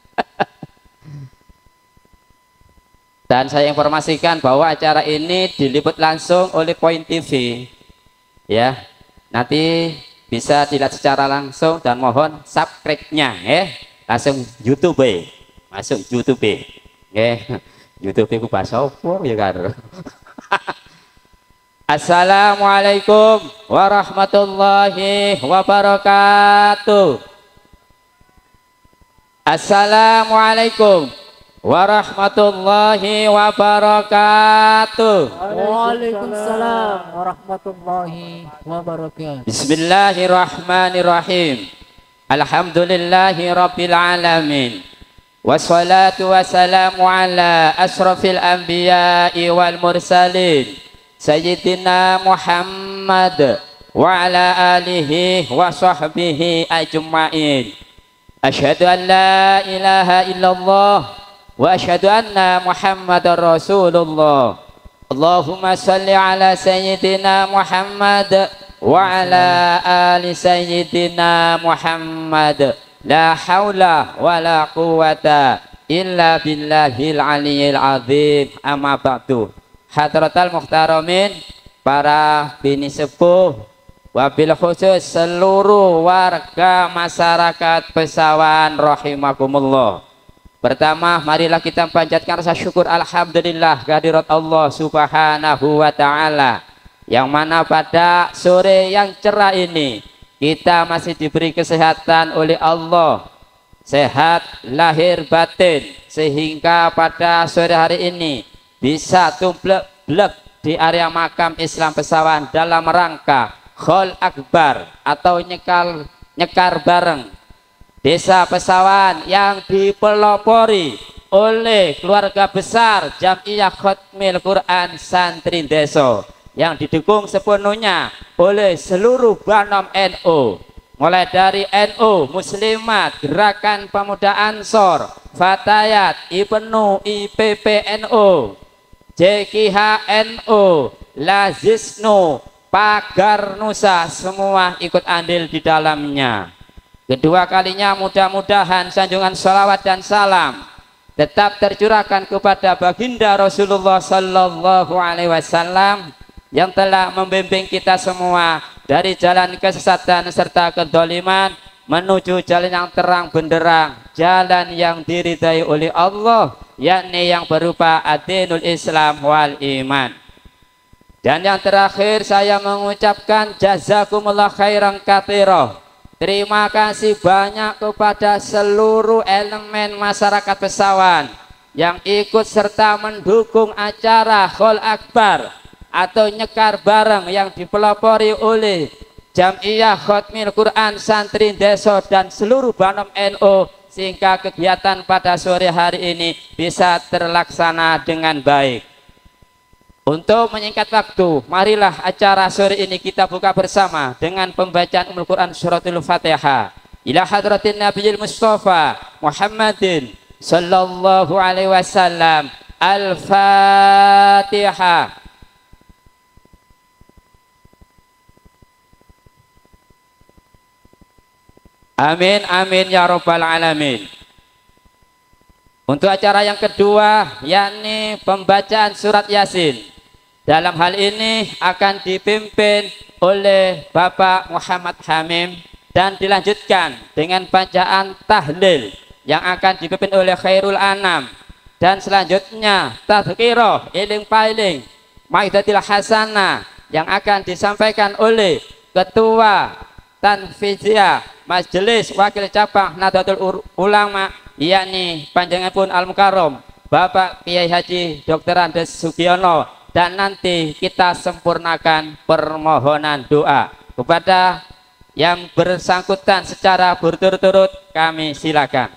Dan saya informasikan bahwa acara ini diliput langsung oleh Point T V. Ya, nanti bisa dilihat secara langsung dan mohon subscribe-nya, ya. Langsung YouTube, masuk YouTube, ya. YouTube ku bahasa opo ya karo. Assalamualaikum warahmatullahi wabarakatuh. Assalamualaikum warahmatullahi wabarakatuh. Waalaikumsalam warahmatullahi wabarakatuh. Bismillahirrahmanirrahim. Alhamdulillahi rabbil alamin. Wassalatu wassalamu ala asrafil anbiya'i wal mursalin Sayyidina Muhammad wa ala alihi wa sahbihi ajma'in. Asyhadu an la ilaha illallah wa asyhadu anna Muhammadar Rasulullah. Allahumma salli ala Sayyidina Muhammad wa ala ali Sayyidina Muhammad. La haula wa la quwata illa billahil aliyyil azim. Amma ba'du. Hadratal muhtaramin, para bini sepuh, wabil khusus seluruh warga masyarakat Pesawan rahimakumullah. Pertama, marilah kita panjatkan rasa syukur alhamdulillah kehadirat Allah Subhanahu wa taala, yang mana pada sore yang cerah ini kita masih diberi kesehatan oleh Allah, sehat lahir batin, sehingga pada sore hari ini bisa tumblek-blek di area makam Islam Pesawan dalam rangka Khol Akbar atau nyekal nyekar bareng Desa Pesawan yang dipelopori oleh keluarga besar Jam'iyah Khatmil Quran Santri Deso, yang didukung sepenuhnya oleh seluruh Banom N U, mulai dari N U Muslimat, Gerakan Pemuda Ansor, Fatayat, Ibnu I P P N U, J K H N U, Lazisnu, Pagar Nusa, semua ikut andil di dalamnya. Kedua kalinya mudah-mudahan sanjungan salawat dan salam tetap tercurahkan kepada baginda Rasulullah Sallallahu Alaihi Wasallam yang telah membimbing kita semua dari jalan kesesatan serta kedoliman menuju jalan yang terang benderang, jalan yang diridai oleh Allah, yakni yang berupa ad-dinul Islam wal iman. Dan yang terakhir, saya mengucapkan jazakumullah khairan katsira. Terima kasih banyak kepada seluruh elemen masyarakat Pesawan yang ikut serta mendukung acara Khol Akbar atau nyekar bareng yang dipelopori oleh Jam'iyah Khatmil Quran Santri Deso dan seluruh Banom N U, sehingga kegiatan pada sore hari ini bisa terlaksana dengan baik. Untuk menyingkat waktu, marilah acara sore ini kita buka bersama dengan pembacaan Ummul Quran suratul Fatihah. Ila hadratin Nabiyil Mustafa Muhammadin sallallahu alaihi wasallam. Al-Fatihah. Amin amin ya rabbal alamin. Untuk acara yang kedua, yakni pembacaan surat Yasin. Dalam hal ini akan dipimpin oleh Bapak Muhammad Hamim dan dilanjutkan dengan bacaan tahlil yang akan dipimpin oleh Khairul Anam, dan selanjutnya tadzkirah iling pailing Maidatil Hasanah yang akan disampaikan oleh Ketua Tanfiziyah Majelis Wakil Cabang Nahdlatul Ulama, yakni Panjenenganipun Al Mukarrom Bapak Kiai Haji Doktor Andes Sugiono. Dan nanti kita sempurnakan permohonan doa kepada yang bersangkutan secara berturut-turut. Kami silakan.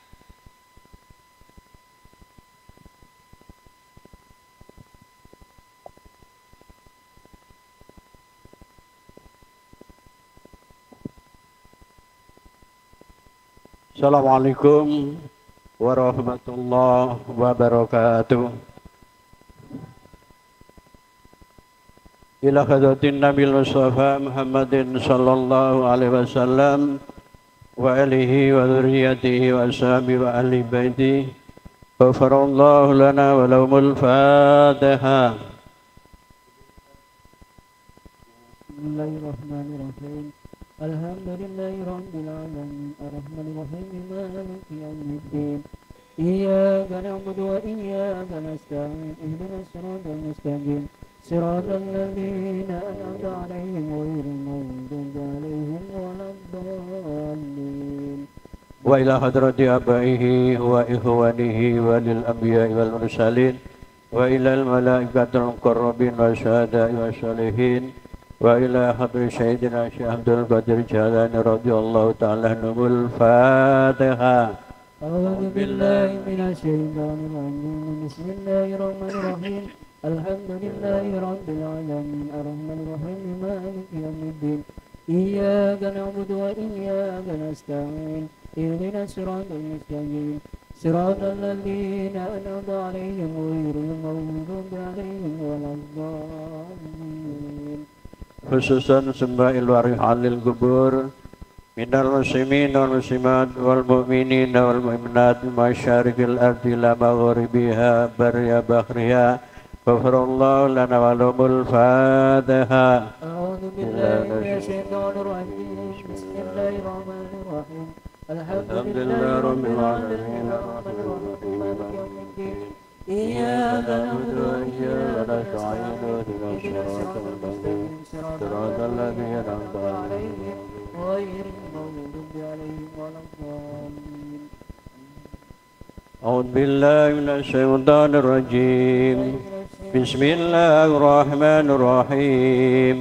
Assalamualaikum warahmatullahi wabarakatuh. Ila hadratin Nabil Mustafa Muhammadin sallallahu alaihi wasallam wa alihi wa dzurriyyatihi wa ashabihi wa ahli baiti. Ghafarallahu lana wa lahumul Fatihah. Bismillahirrahmanirrahim. Alhamdulillahi rabbil alamin arrahmanir rahim maliki yaumiddin. Iyyaka na'budu wa iyyaka nasta'in ihdinas siratal mustaqim. صراط الذين أنعمت عليهم غير المغضوب عليهم ولا الضالين وإلى حضرة آبائه وإخوانه وللأنبياء والمرسلين وإلى الملائكة المقربين والشهداء والصالحين وإلى حضرة سيدنا الشيخ عبد القادر الجيلاني رضي الله تعالى عنه. الفاتحة. أعوذ بالله من الشيطان الرجيم. بسم الله الرحمن الرحيم. الحمد لله رب العالمين الرحمن الرحيم مالك يوم الدين إياك نعبد وإياك نستعين اهدنا الصراط المستقيم صراط الذين أنعمت عليهم غير المغضوب عليهم ولا الضالين. Khususan sembahil warihal lil kubur minal muslimin wal muslimat wal mu'minin wal mu'minat masyarikil ardi la maghribiha barya bahriha ghafarallahu lana wa lahumul Fatiha. A'udzu billahi minasyaitonir rajim. Bismillahirrahmanirrahim. Alhamdulillahi rabbil alamin arrahmanir rahim maliki yaumiddin iyyaka na'budu wa iyyaka nasta'in ihdinas siratal mustaqim siratal ladzina an'amta 'alaihim ghairil maghdubi 'alaihim waladdallin. A'udzu billahi minasy syaithanir rajim. Bismillahirrahmanirrahim.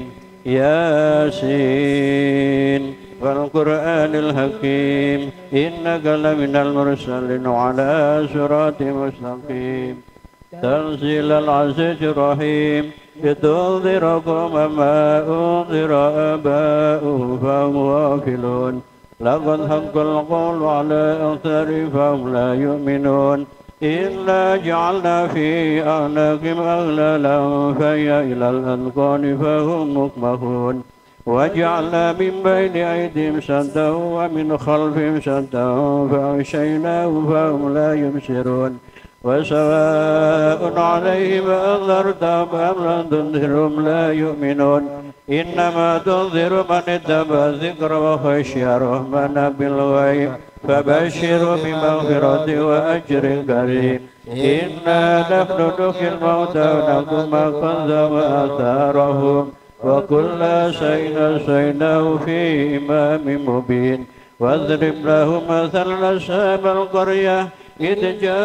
Yasin wal Qur'anil Hakim innaka laminal mursalin ala siratin mustaqim tanzilal azizir rahim litunzira qauman ma unzira aba'uhum fahum ghafilun laqad haqqal qawlu ala aktsarihim fahum la yu'minun إلا جعلنا في أعناقهم أغلالا فهي إلى الأذقان فهم مقمحون وجعلنا من بين أيديهم سدا ومن خلفهم سدا فأغشيناهم فهم لا يبصرون وسواء عليهم أنذرتهم أم لم تنذرهم لا يؤمنون إنما تنذر من اتبع الذكر وخشي الرحمن بالغيب فبشروا بمغفرة وأجر كريم إنا نحن نحيي الموتى ونكتب ما قدموا وآثارهم وكل شيء نسيناه في إمام مبين واضرب لهم مثلا أصحاب القرية إذ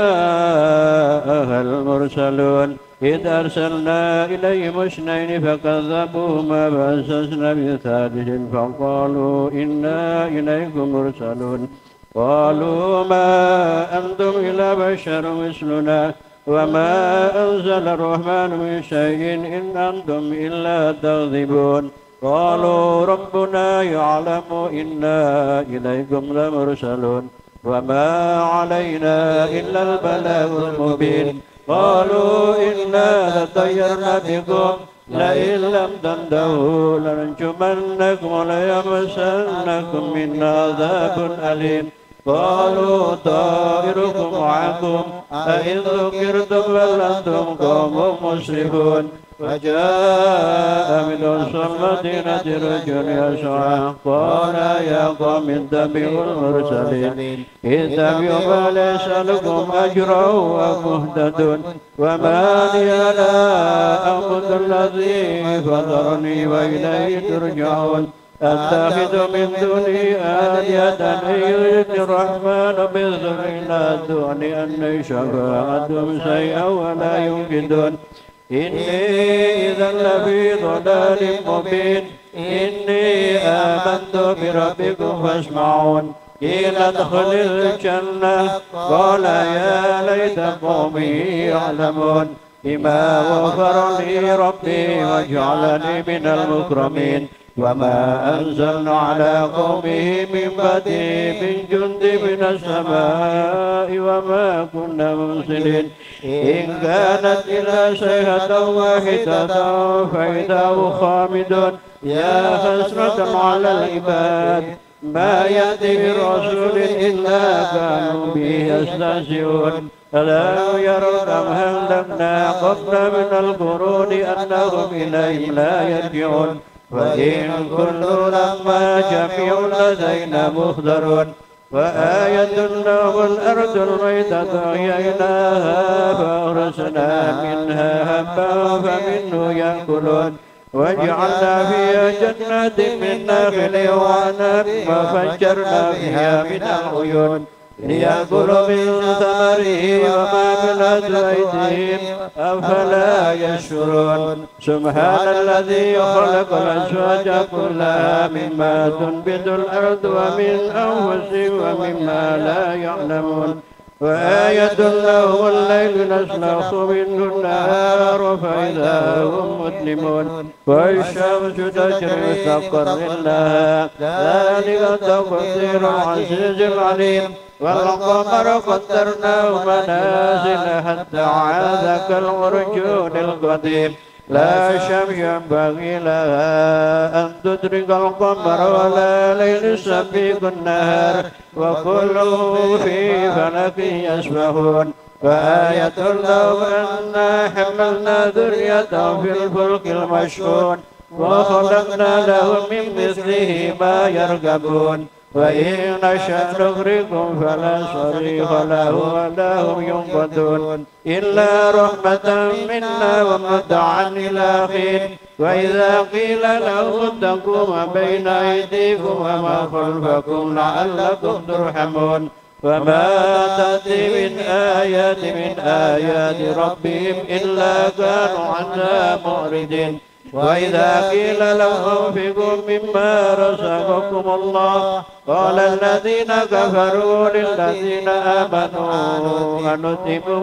جاءها المرسلون إذ أرسلنا إليهم اثنين فكذبوهما فأسسنا بثالث فقالوا إنا إليكم مرسلون قالوا ما أنتم إلا بشر مثلنا وما أنزل الرحمن من شيء إن أنتم إلا تكذبون قالوا ربنا يعلم إنا إليكم لمرسلون وما علينا إلا البلاغ المبين قالوا إنا تطيرنا بكم لئن لم تنتهوا لنرجمنكم وليمسنكم منا عذاب أليم قالوا طائركم معكم أئن ذكرتم بل أنتم قوم مسرفون وجاء من أقصى المدينة رجل يسعى قال يا قوم اتبعوا المرسلين اتبعوا ما ليس لكم أجر ومهتدون وما لي لا أعبد الذي فطرني وإليه ترجعون أتخذ من دونه آلهة إن يردني الرحمن بضر لا تغني عني شفاعتهم شيئا ولا ينقذون إني إذا لفي ضلال مبين إني آمنت بربكم فاسمعون قيل ادخل الجنة قال يا ليت قومي يعلمون بما غفر لي ربي وجعلني من المكرمين وما أنزلنا على قومه من بعده من جند من السماء وما كنا مرسلين إن كانت إلا صيحة واحدة فإذا هم خامدون يا حسرة على العباد ما يأتي برسول إلا كانوا به يستهزئون ألا يروا كم أهلكنا قبل من القرون أنهم إليهم لا يرجعون وإن كل لما جميع لدينا مخضرون وآية لهم الأرض الميتة أحييناها فأغرسنا منها هبا فمنه يأكلون واجعلنا فيها جنات من نخل وعنب وفجرنا فيها من العيون ليأكلوا من ثمره وما عملت أيديهم أفلا يشكرون سبحان الذي خلق الأزواج كلها مما تنبت الأرض ومن أنفسهم ومما لا يعلمون وآية لهم الليل نسلخ منه النهار فإذا هم مظلمون والشمس تجري مستقر لها ذلك تقدير العزيز العليم والقمر قدرناه منازل حتى عاد كالعرجون القديم لا شمس ينبغي لها أن تدرك القمر ولا ليل سبيق النهار وكل في فلك يسبحون وآية لهم أنا حملنا ذريتهم في الفلك المشحون وخلقنا لهم من مثله ما يركبون وإن نشأ نغرقهم فلا صريخ له ولا هم ينقذون إلا رحمة منا ومتاعا إلى حين وإذا قيل لهم اتقوا ما بين أيديكم وما خلفكم لعلكم ترحمون وما تأتي من آيات من آيات ربهم إلا كانوا عنها معرضين وإذا قيل لهم انفقوا مما رزقكم الله قال الذين كفروا للذين آمنوا أنطعم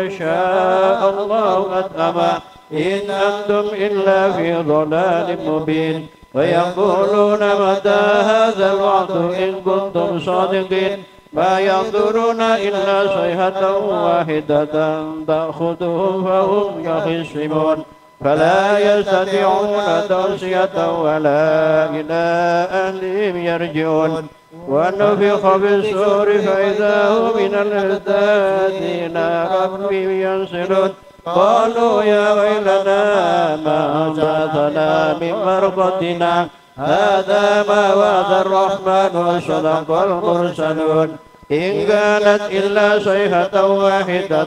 وليشاء الله أطعما إن أنتم إلا في ضلال مبين ويقولون متى هذا الوعد إن كنتم صادقين ما ينظرون إلا صيحة واحدة تأخذهم فهم يخصمون فلا يستطيعون توصية ولا إلى أهلهم يرجعون ونفخ في الصور فإذا هم من الأجداث إلى ربهم ينسلون قالوا يا ويلنا ما بعثنا من مرقدنا هذا ما وعد الرحمن وصدق المرسلون إن كانت إلا صيحة واحدة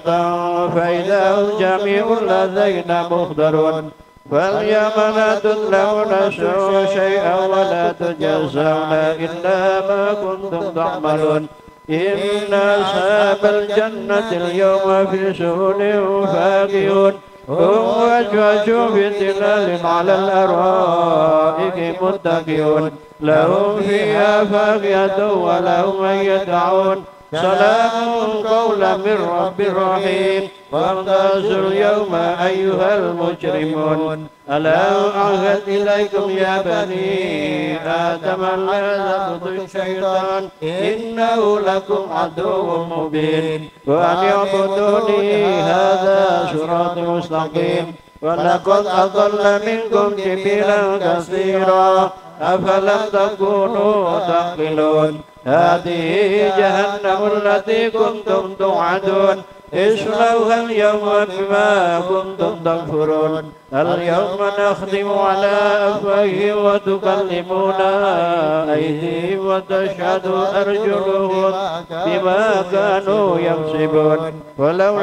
فإذا هم جميع لدينا محضرون فاليوم لا تظلمون شيئا ولا تجزون إلا ما كنتم تعملون إن أصحاب الجنة اليوم في شغل فاكهون هم وجوه في ظلال على الأرائك متكئون لهم فيها فاكهة ولهم من يدعون سلام قولا من رب رحيم وامتازوا اليوم أيها المجرمون ألا أعهد إليكم يا بني آدم لا تعبدوا الشيطان إنه لكم عدو مبين وأن اعبدوني هذا صراط مستقيم ولقد أضل منكم جبلا كثيرا أفلم تكونوا تعقلون هذه جهنم التي كنتم توعدون اصلوها اليوم بما كنتم تكفرون اليوم نختم على أفواههم وتكلمنا أيديهم وتشهد أرجلهم بما كانوا يكسبون ولو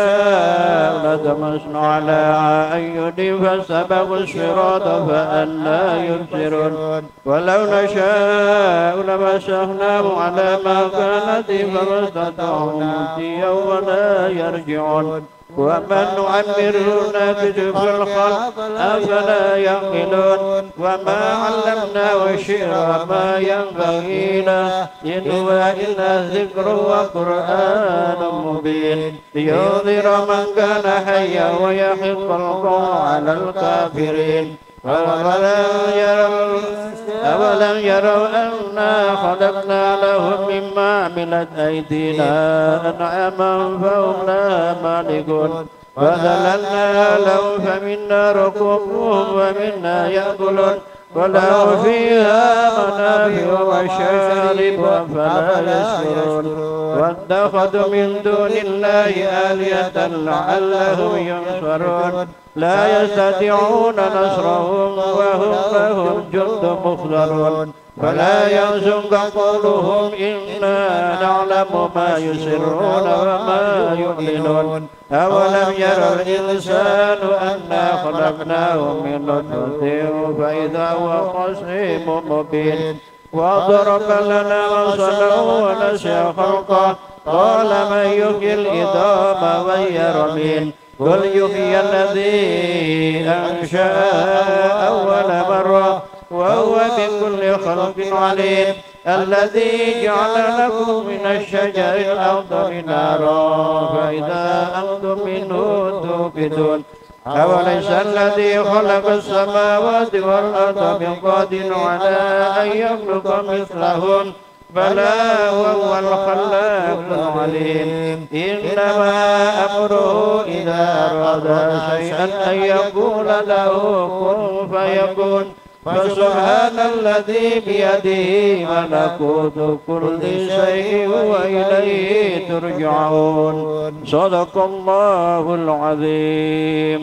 نشاء لطمسنا على أعينهم فاستبقوا الصراط فأنى يبصرون ولو نشاء لمسخناهم على ما كانت فما استطاعوا مضيا ولا يرجعون ومن نعمره نكتب في الخلق أفلا يعقلون وما علمناه الشعر ما ينبغي له إن هو إلا ذكر وقرآن مبين لينذر من كان حيا ويحق القول على الكافرين أولم يروا أولم يروا أنا خلقنا لهم مما عملت أيدينا أنعاما فهم لها مالكون وذللنا لهم فمنا ركوبهم ومنا يأكلون ولهم فيها منافع ومشارب أفلا يشكرون واتخذوا من دون الله آلهة لعلهم ينصرون لا يستطيعون نصرهم وهم لهم جند مخضرون فلا يحزنك قولهم إنا نعلم ما يسرون وما يؤمنون أولم ير الإنسان أنا خلقناه من نطفة فإذا هو خصيم مبين وضرب لنا مثلا ونسي خلقه قال من يحيي العظام وهي رميم قل يحيي الذي أنشأها أول مرة وهو بكل خلق عليم الذي جعل لكم من الشجر الأخضر نارا فإذا أنتم منه توقدون أوليس الذي خلق السماوات والأرض بقادر على أن يخلق مثلهم بلى وهو الخلاق العليم إنما أمره إذا أراد شيئا أن يقول له كن فيكون فسبحان الذي بيده ملكوت كل شيء وإليه ترجعون صدق الله العظيم.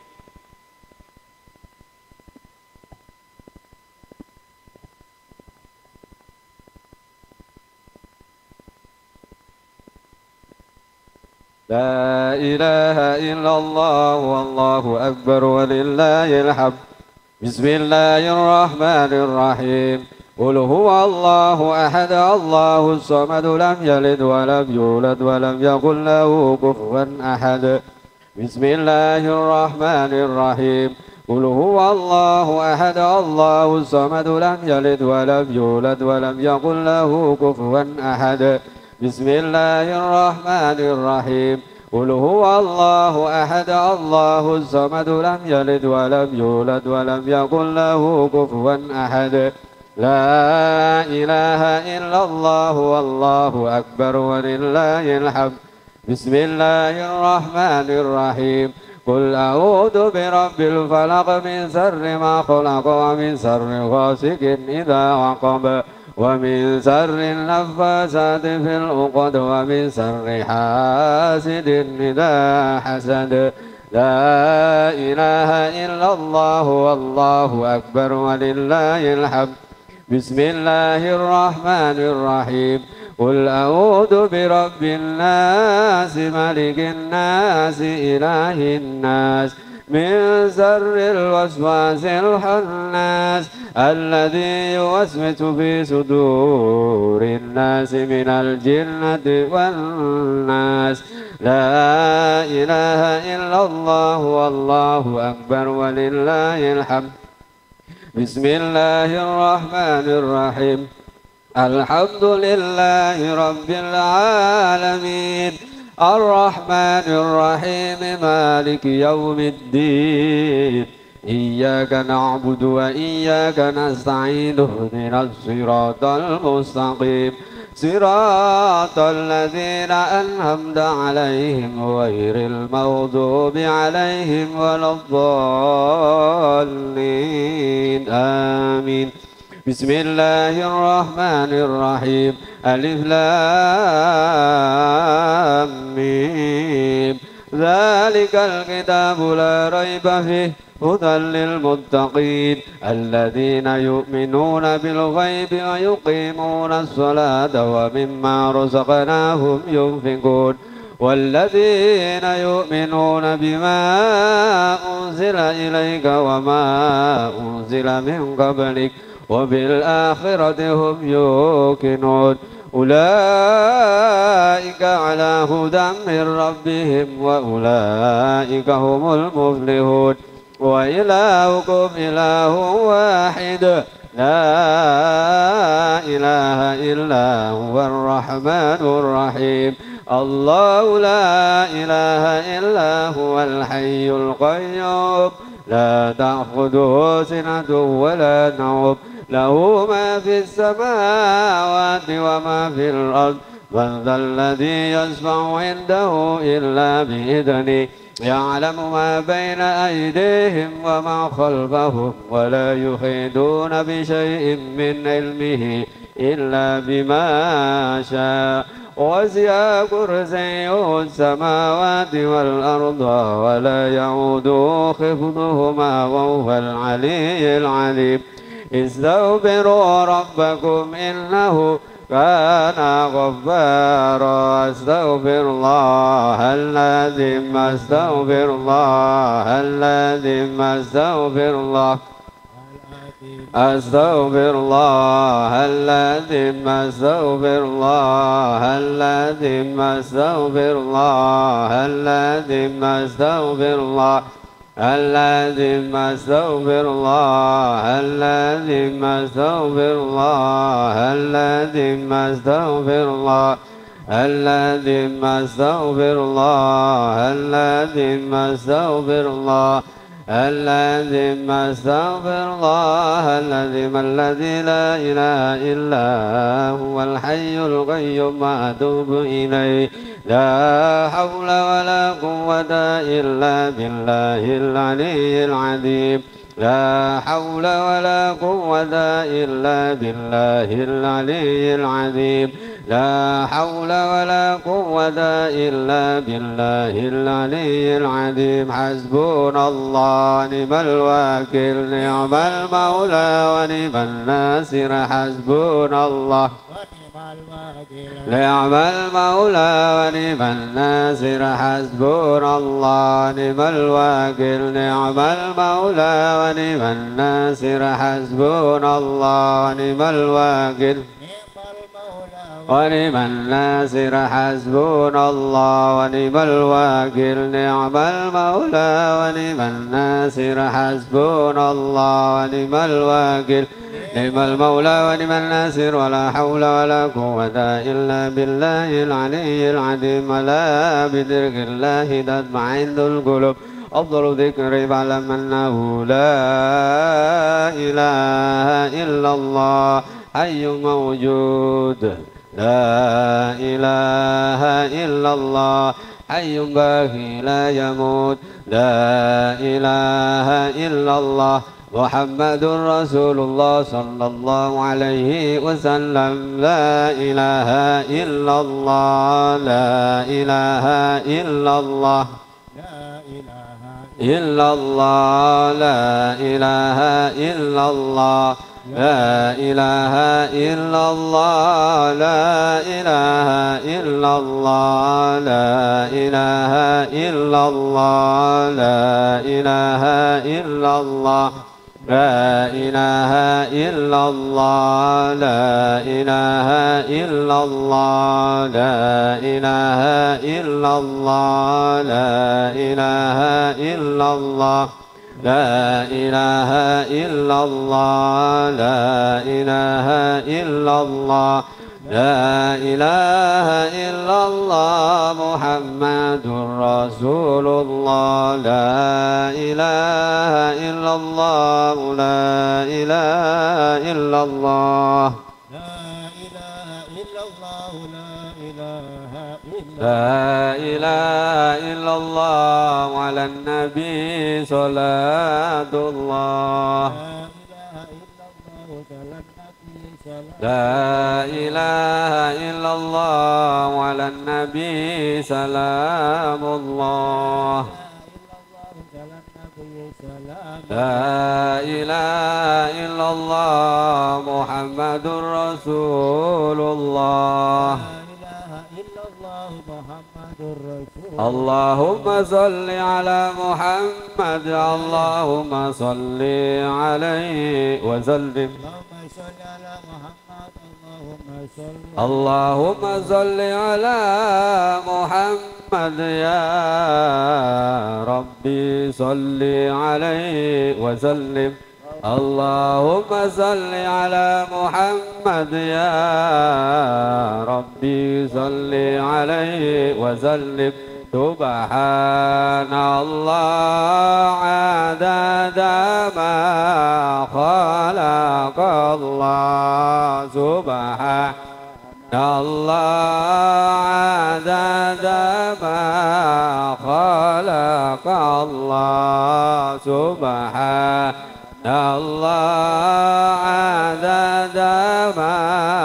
لا إله إلا الله والله أكبر ولله الحمد. بسم الله الرحمن الرحيم. قل هو الله أحد الله الصمد لم يلد ولم يولد ولم يكن له كفوا أحد. بسم الله الرحمن الرحيم. قل هو الله أحد الله الصمد لم يلد ولم يولد ولم يكن له كفوا أحد. بسم الله الرحمن الرحيم. قل هو الله أحد الله الصمد لم يلد ولم يولد ولم يكن له كفوا أحد. لا إله إلا الله والله أكبر ولله الحمد. بسم الله الرحمن الرحيم. قل أعوذ برب الفلق من شر ما خلق ومن شر غاسق إذا وقب ومن شر النفاثات في العقد ومن شر حاسد إذا حسد. لا إله إلا الله والله أكبر ولله الحمد. بسم الله الرحمن الرحيم. قل أعوذ برب الناس ملك الناس إله الناس من شر الوسواس الخناس الذي يوسوس في صدور الناس من الجنة والناس. لا إله إلا الله والله أكبر ولله الحمد. بسم الله الرحمن الرحيم. الحمد لله رب العالمين الرحمن الرحيم مالك يوم الدين إياك نعبد وإياك نستعين اهدنا الصراط المستقيم صراط الذين أنعمت عليهم غير المغضوب عليهم ولا الضالين آمين. بسم الله الرحمن الرحيم. ألف لام ميم ذلك الكتاب لا ريب فيه هدى للمتقين الذين يؤمنون بالغيب ويقيمون الصلاة ومما رزقناهم ينفقون والذين يؤمنون بما أنزل إليك وما أنزل من قبلك وبالآخرة هم يوقنون أولئك على هدى من ربهم وأولئك هم المفلحون. وإلهكم إله واحد لا إله إلا هو الرحمن الرحيم. الله لا إله إلا هو الحي القيوم لا تأخذه سنة ولا نوم له ما في السماوات وما في الأرض من ذا الذي يشفع عنده إلا بإذنه يعلم ما بين أيديهم وما خلفهم ولا يحيطون بشيء من علمه إلا بما شاء وسع كرسيه السماوات والأرض ولا يعوده حفظهما وهو العلي العليم. استغفروا ربكم إنه كان غفارا أستغفر الله العظيم أستغفر الله العظيم أستغفر الله أستغفر الله العظيم أستغفر الله العظيم أستغفر الله العظيم أستغفر الله العظيم أستغفر الله العظيم أستغفر الله العظيم أستغفر الله العظيم أستغفر الله العظيم أستغفر الله العظيم أستغفر الله العظيم الذي لا إله إلا هو الحي القيوم أتوب إليه لا حول ولا قوة إلا بالله العلي العظيم لا حول ولا قوة إلا بالله العلي العظيم لا حول ولا قوة إلا بالله العلي العظيم حسبنا الله نعم الوكيل نعم المولى ونعم الناصر حسبنا الله نعم المولى ونعم الناصر حسبنا الله نعم الوكيل نعم المولى ونعم الناصر حسبنا الله نعم الوكيل ونعم الناصر حسبنا الله ونعم الوكيل نعم المولى ونعم الناصر حسبنا الله ونعم الوكيل نعم المولى ونعم الناصر ولا حول ولا قوة إلا بالله العلي العظيم ولا بذكر الله تطمئن القلوب أفضل ذكر فاعلم أنه لا إله إلا الله حي موجود لا إله إلا الله حي باقي لا يموت لا إله إلا الله محمد رسول الله صلى الله عليه وسلم لا إله إلا الله لا إله إلا الله إلا الله لا إله إلا الله لا إله إلا الله لا إله إلا الله لا إله إلا الله لا إله إلا الله لا إله إلا الله لا إله إلا الله لا إله إلا الله لا إله إلا الله لا إله إلا الله لا إله إلا الله لا إله إلا الله محمد رسول الله لا إله إلا الله لا إله إلا الله لا إله إلا الله على النبي صلاة الله لا إله إلا الله على النبي سلام الله لا إله إلا الله محمد رسول الله اللهم صل على محمد اللهم صل عليه وسلم اللهم صل على محمد يا ربي صل عليه وسلم اللهم صل على محمد يا ربي صل عليه وسلم سبحان الله عدد ما خلق الله سبحان الله عدد ما خلق الله سبحان الله عدد ما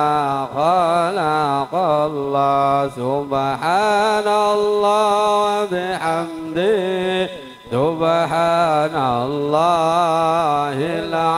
خلق الله سبحان الله وبحمده سبحان الله العظيم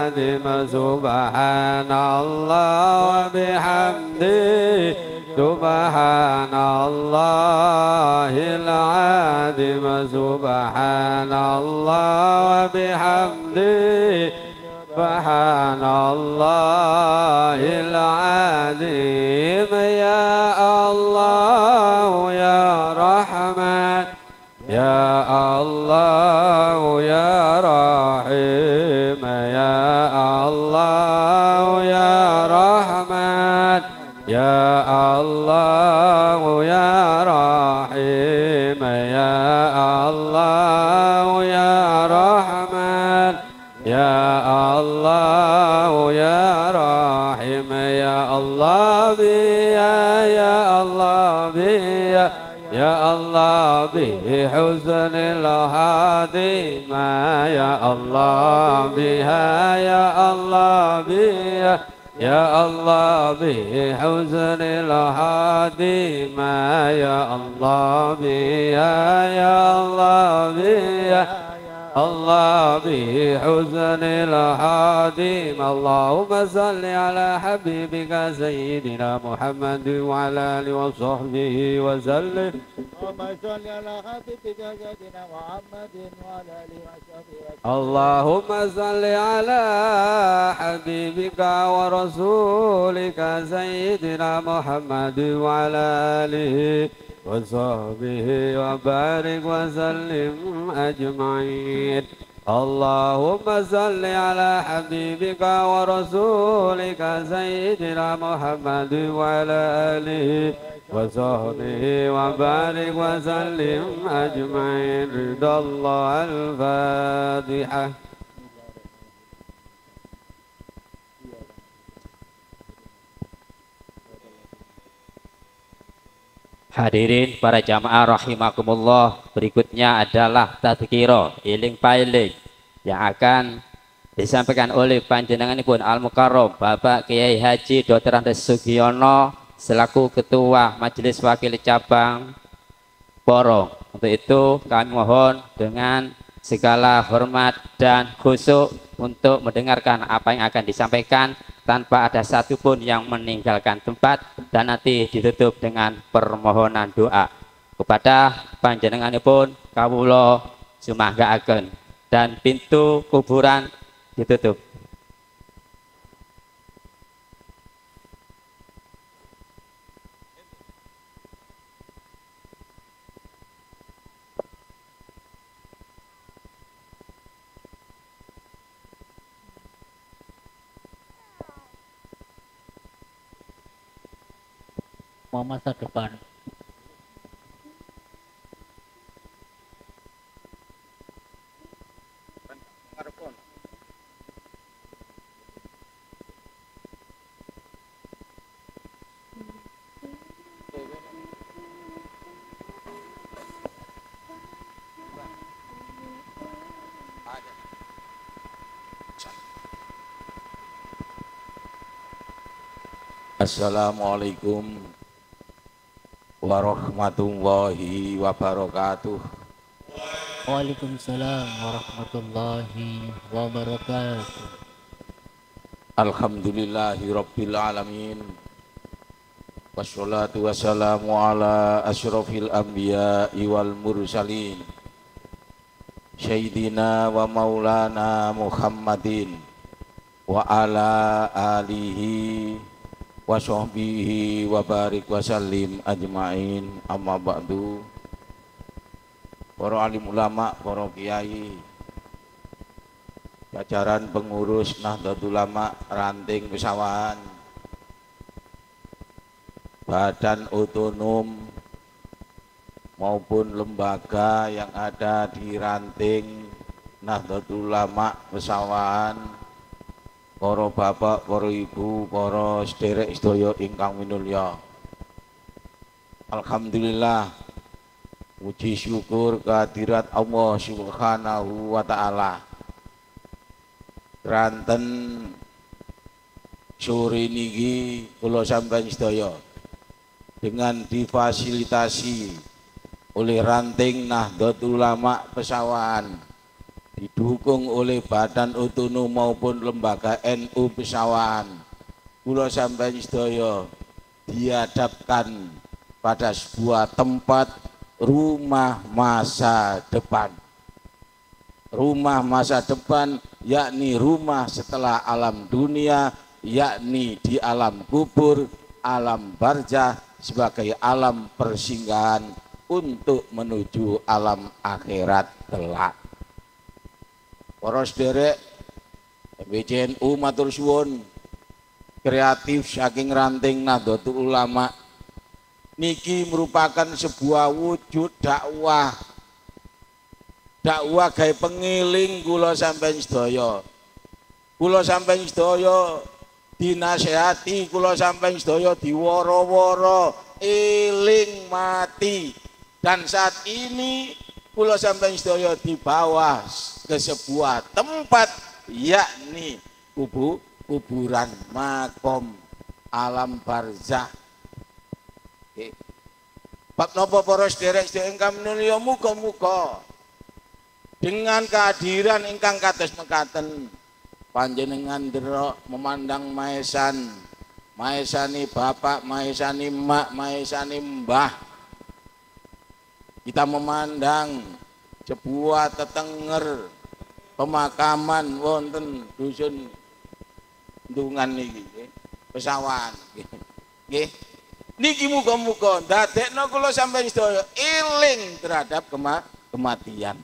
العظيم سبحان الله وبحمده سبحان الله العظيم سبحان الله وبحمده سبحان الله العظيم يا الله يا رحمن يا الله يا رحيم يا الله يا رحمن يا الله يا رحيم يا الله يا رحمن يا الله يا رحيم يا الله بيا يا الله بيا يا الله بحسن الخاتمة يا الله بها يا الله بها يا الله بحسن الخاتمة يا الله بها يا الله بها الله بحسن الخاتم اللهم صل على حبيبك سيدنا محمد وعلى آله وصحبه وسلم اللهم صل على حبيبك سيدنا محمد وعلى آله وصحبه وسلم اللهم صل على حبيبك ورسولك سيدنا محمد وعلى آله وصحبه وبارك وسلم أجمعين اللهم صل على حبيبك ورسولك سيدنا محمد وعلى آله وصحبه وبارك وسلم أجمعين رضا الله الفاتحة. Hadirin para jamaah rahimakumullah, berikutnya adalah tadzkira iling pailing yang akan disampaikan oleh panjenenganipun Al Mukarram Bapak Kiai Haji Doktor Andes Sugiono selaku Ketua Majelis Wakil Cabang Porong. Untuk itu kami mohon dengan segala hormat dan khusyuk untuk mendengarkan apa yang akan disampaikan tanpa ada satupun yang meninggalkan tempat, dan nanti ditutup dengan permohonan doa kepada panjenenganipun kawula sumanggaaken dan pintu kuburan ditutup. Mau masa depan. Assalamualaikum warahmatullahi wabarakatuh. Waalaikumsalam warahmatullahi wabarakatuh. Alhamdulillahi rabbil alamin. Wassalatu wassalamu ala asyrafil anbiya'i wal mursalin Sayyidina wa maulana Muhammadin wa ala alihi wa sahbihi wa barik wa sallim ajma'in. Amma ba'du. Para alim ulama, para kiai, jajaran pengurus Nahdlatul Ulama ranting pesawahan, badan otonom maupun lembaga yang ada di ranting Nahdlatul Ulama pesawahan, para bapak, para ibu, para sederek sedaya ingkang minulya. Alhamdulillah, puji syukur kehadirat Allah Subhanahu wa taala. Ranten sore niki kula sampeyan sedaya dengan difasilitasi oleh ranting Nahdlatul Ulama pesawahan didukung oleh Badan Otonom maupun lembaga N U Pesawahan. Kula sampeyan sedaya dihadapkan pada sebuah tempat rumah masa depan. Rumah masa depan yakni rumah setelah alam dunia, yakni di alam kubur, alam barzah sebagai alam persinggahan untuk menuju alam akhirat kelak. Para sederek M B C N U matur suwun, kreatif saking ranting Nahdlatul Ulama niki merupakan sebuah wujud dakwah. Dakwah gawe pengiling kula sampeyan sedaya. Kula sampeyan sedaya dinasehati, kula sampeyan sedaya diworo-woro eling mati. Dan saat ini kula sampeyan sedaya dibawa ke sebuah tempat yakni kubu kuburan makom alam barzah. Okay. Bab napa para sederek-sederek ingkang minulya, muga-muga dengan kehadiran ingkang kados mekaten panjenengan ndelok memandang maesan, maesani bapak, maesani emak, maesani mbah. Kita memandang sebuah tetenger pemakaman wonten dusun Ndungan niki Pesawahan nggih. Niki muga-muga ndadekno kula sampeyan sedaya eling terhadap kema kematian.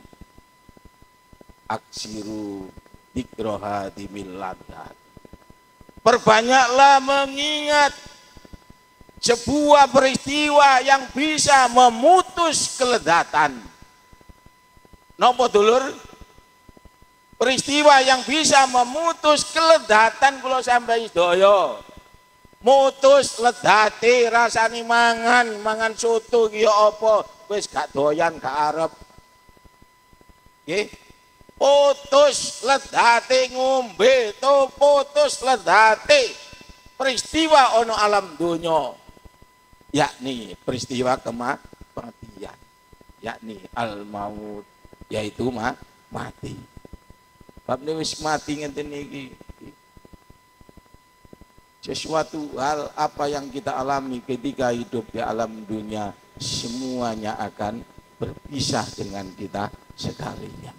Aksiru dikroha dimilladad. Perbanyaklah mengingat sebuah peristiwa yang bisa memutus keledatan. Napa dulur? Peristiwa yang bisa memutus keledatan kula sampeyan sedaya. Mutus ledate rasane mangan, mangan soto ki ya apa? Wis gak doyan, gak arep. Nggih. Putus ledate ngombe, to putus ledate peristiwa ono alam donya, yakni peristiwa kematian, yakni al maut, yaitu ma mati. Bab wis mati ngenten iki. Sesuatu hal apa yang kita alami ketika hidup di alam dunia semuanya akan berpisah dengan kita sekalian.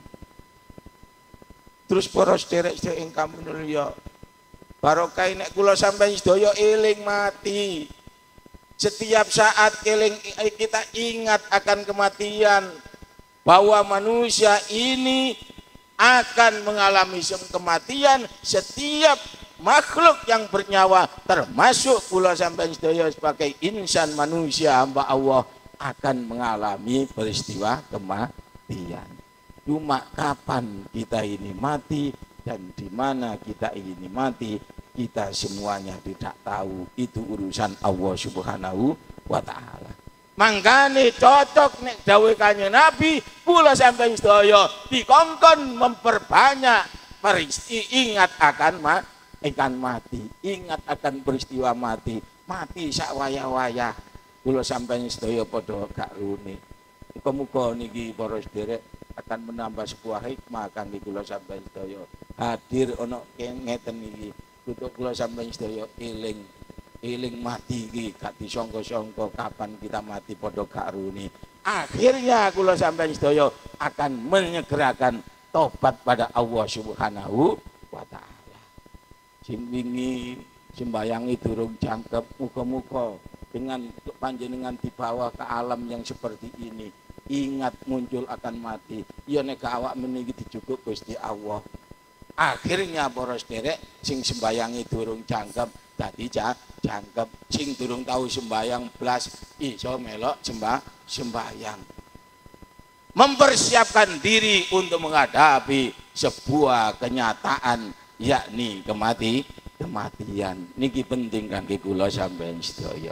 Terus para sederek-sederek ingkang minulya, barokah nek kula sampeyan sedaya eling mati. Setiap saat eling kita ingat akan kematian, bahwa manusia ini akan mengalami kematian. Setiap makhluk yang bernyawa termasuk kula sampeyan sedaya sebagai insan manusia hamba Allah akan mengalami peristiwa kematian. Cuma kapan kita ini mati dan di mana kita ini mati, kita semuanya tidak tahu. Itu urusan Allah Subhanahu wa taala. Mangkane cocok nek dawuh Kanjeng Nabi, kula sampeyan sedaya dikongkon memperbanyak peristiwa ingat akan ma ikan mati, ingat akan peristiwa mati, mati sak wayah-wayah. Kula sampeyan sedaya padha gak rune. Muga-muga niki para sederek akan menambah sebuah hikmah kangge kula sampeyan sedaya. Hadir ana ngeten iki, untuk kula sampeyan sedaya eling eling mati iki gak disangka-sangka kapan kita mati padha gak rune. Akhirnya kula sampeyan sedaya akan menyegerakan tobat pada Allah Subhanahu wa taala. Sing wingi sembayangi durung jangkep, muga-muga dengan panjenengan dibawa ke alam yang seperti ini, ingat muncul akan mati, ya nek awak meniki dijuguk Gusti Allah. Akhirnya para sederek sing sembayangi durung jangkep dadi jangkep, sing durung tahu sembayang blas iso melok sembah sembayang. Mempersiapkan diri untuk menghadapi sebuah kenyataan yakni kemati kematian. Niki penting kangge kula sampeyan sedaya.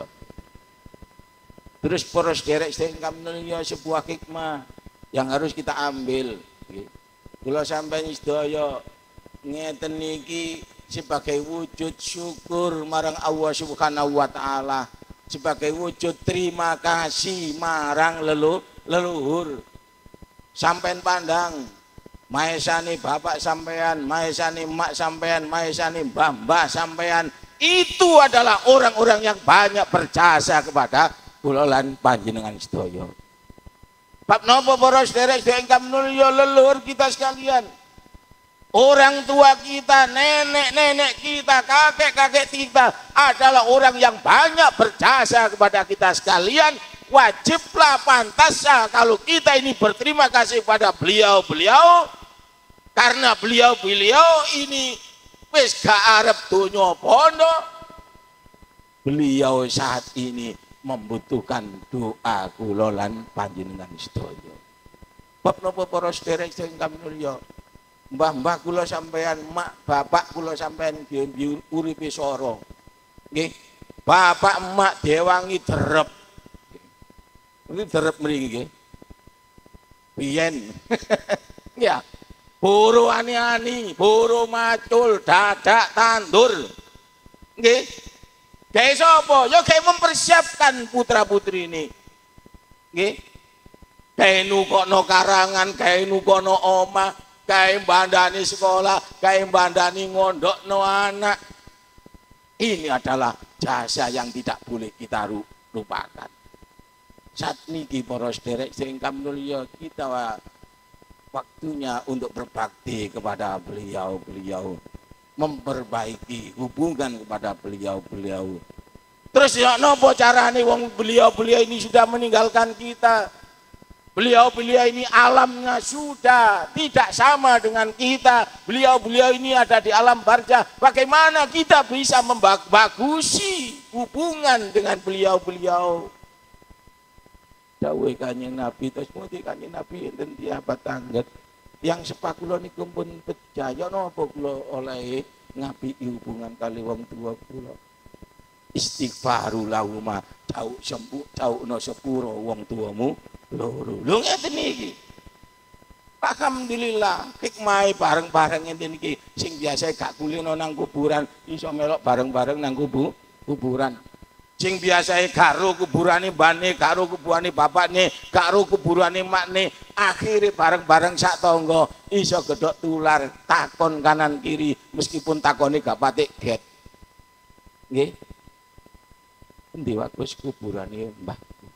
Terus para sederek-sederek ingkang minulya, sebuah hikmah yang harus kita ambil. Kula sampeyan sedaya ngeten niki sebagai wujud syukur marang Allah Subhanahu wa taala, sebagai wujud terima kasih marang lelu, leluhur. Sampeyan pandang maesani bapak sampean, maesani emak sampean, maesani mbah-mbah sampean. Itu adalah orang-orang yang banyak berjasa kepada kula lan panjenengan sedaya. Bab napa para sedherek ingkang mulya leluhur kita sekalian. Orang tua kita, nenek-nenek kita, kakek-kakek kita adalah orang yang banyak berjasa kepada kita sekalian. Wajiblah, pantaslah kalau kita ini berterima kasih pada beliau-beliau, karena beliau-beliau ini wis gak arep donya bondo. Beliau saat ini membutuhkan doa kula lan panjenengan sedaya. Bab napa para sedherek ingkang mulya, mbah-mbah kula sampean, mak bapak kula sampean biyen uripe sora. Nggih, bapak emak dewangi derep. Ini derep mriki nggih. Biyen. Ya. Boro ani-ani, boro macul, dadak tandur. Nggih. Gawe sapa? Ya gawe mempersiapkan putra-putri ini. Nggih. Gawe nukono karangan, gawe nukono omah, gawe mbandani sekolah, gawe mbandani ngondokno anak. Ini adalah jasa yang tidak boleh kita lupakan. Saat niki para sedherek ingkang mulya, kita waktunya untuk berbakti kepada beliau-beliau, memperbaiki hubungan kepada beliau-beliau. Terus ya nopo carane wong beliau-beliau ini sudah meninggalkan kita. Beliau-beliau ini alamnya sudah tidak sama dengan kita. Beliau-beliau ini ada di alam barzah. Bagaimana kita bisa membagusi hubungan dengan beliau-beliau? Dawuh Kanjeng Nabi, terus muti Kanjeng Nabi enten tiabat tangget yang sepakula niku pun percaya napa kula oleh ngapi hubungan kali wong tua kula. Istighfaru lahuma, tau sembuh taukno sepuro wong tuamu loro. Lho ngeten iki. Alhamdulillah hikmah bareng-bareng ngenten iki sing biasa gak kulino nang kuburan iso melok bareng-bareng nang kubu kuburan. Sing biasae karo kuburane mbane, karo kuburane bapakne, karo kuburane makne, akhire bareng-bareng sak tangga iso gedhok tular, takon kanan kiri meskipun takone gak patik get. Nggih. Endi wae wis kuburane mbahku.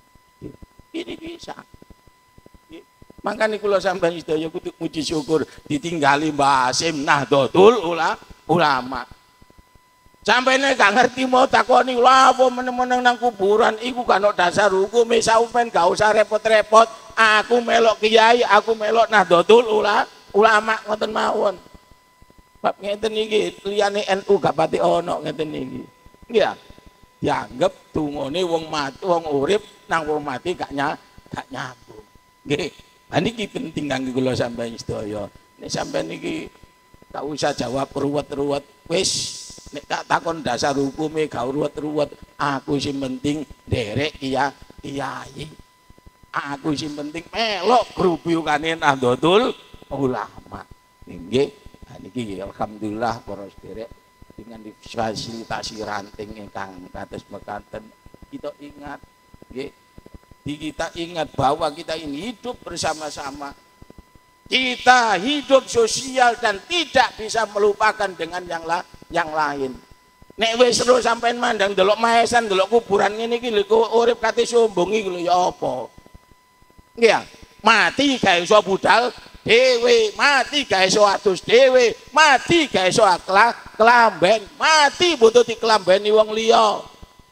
Ini bisa. Makanya kula sampeyan sedaya kudu muji syukur ditinggali Mbah Hasim Nahdlatul Ulama. Sampene gak ngerti mau takoni lha apa meneng-meneng nang kuburan iku kan dasar hukum sampean gak usah repot-repot. Aku melok kiai, aku melok Nahdlatul Ulama ngoten mawon. Bab ngeten iki liyane N U gak pati ono ngeten iki. Nggih. Dianggap tungone wong mati wong urip nang wong mati gak nya gak nyambung. Nggih. Lah niki penting kangge kula sampeyan sedaya. Nek sampeyan iki gak usah jawab ruwet-ruwet. Wis nek tak takon dasar hukume gak ruwet-ruwet, aku sing penting nderek iya kiai. Aku sing penting melok grubukane Nahdlatul Ulama. Nggih. Nah niki alhamdulillah para sedherek dengan difasilitasi ranting ingkang kados mekaten kita ingat nggih. Kita ingat bahwa kita ini hidup bersama-sama. Kita hidup sosial dan tidak bisa melupakan dengan yang la yang lain. Nek wis terus sampean mandang delok maesan, delok kuburan ngene iki lho urip kate sombong iki lho ya apa? Nggih. Mati gak iso budal dhewe, mati gak iso adus dhewe, mati gak iso akhlak kelamben, mati butuh dikelambeni wong liya.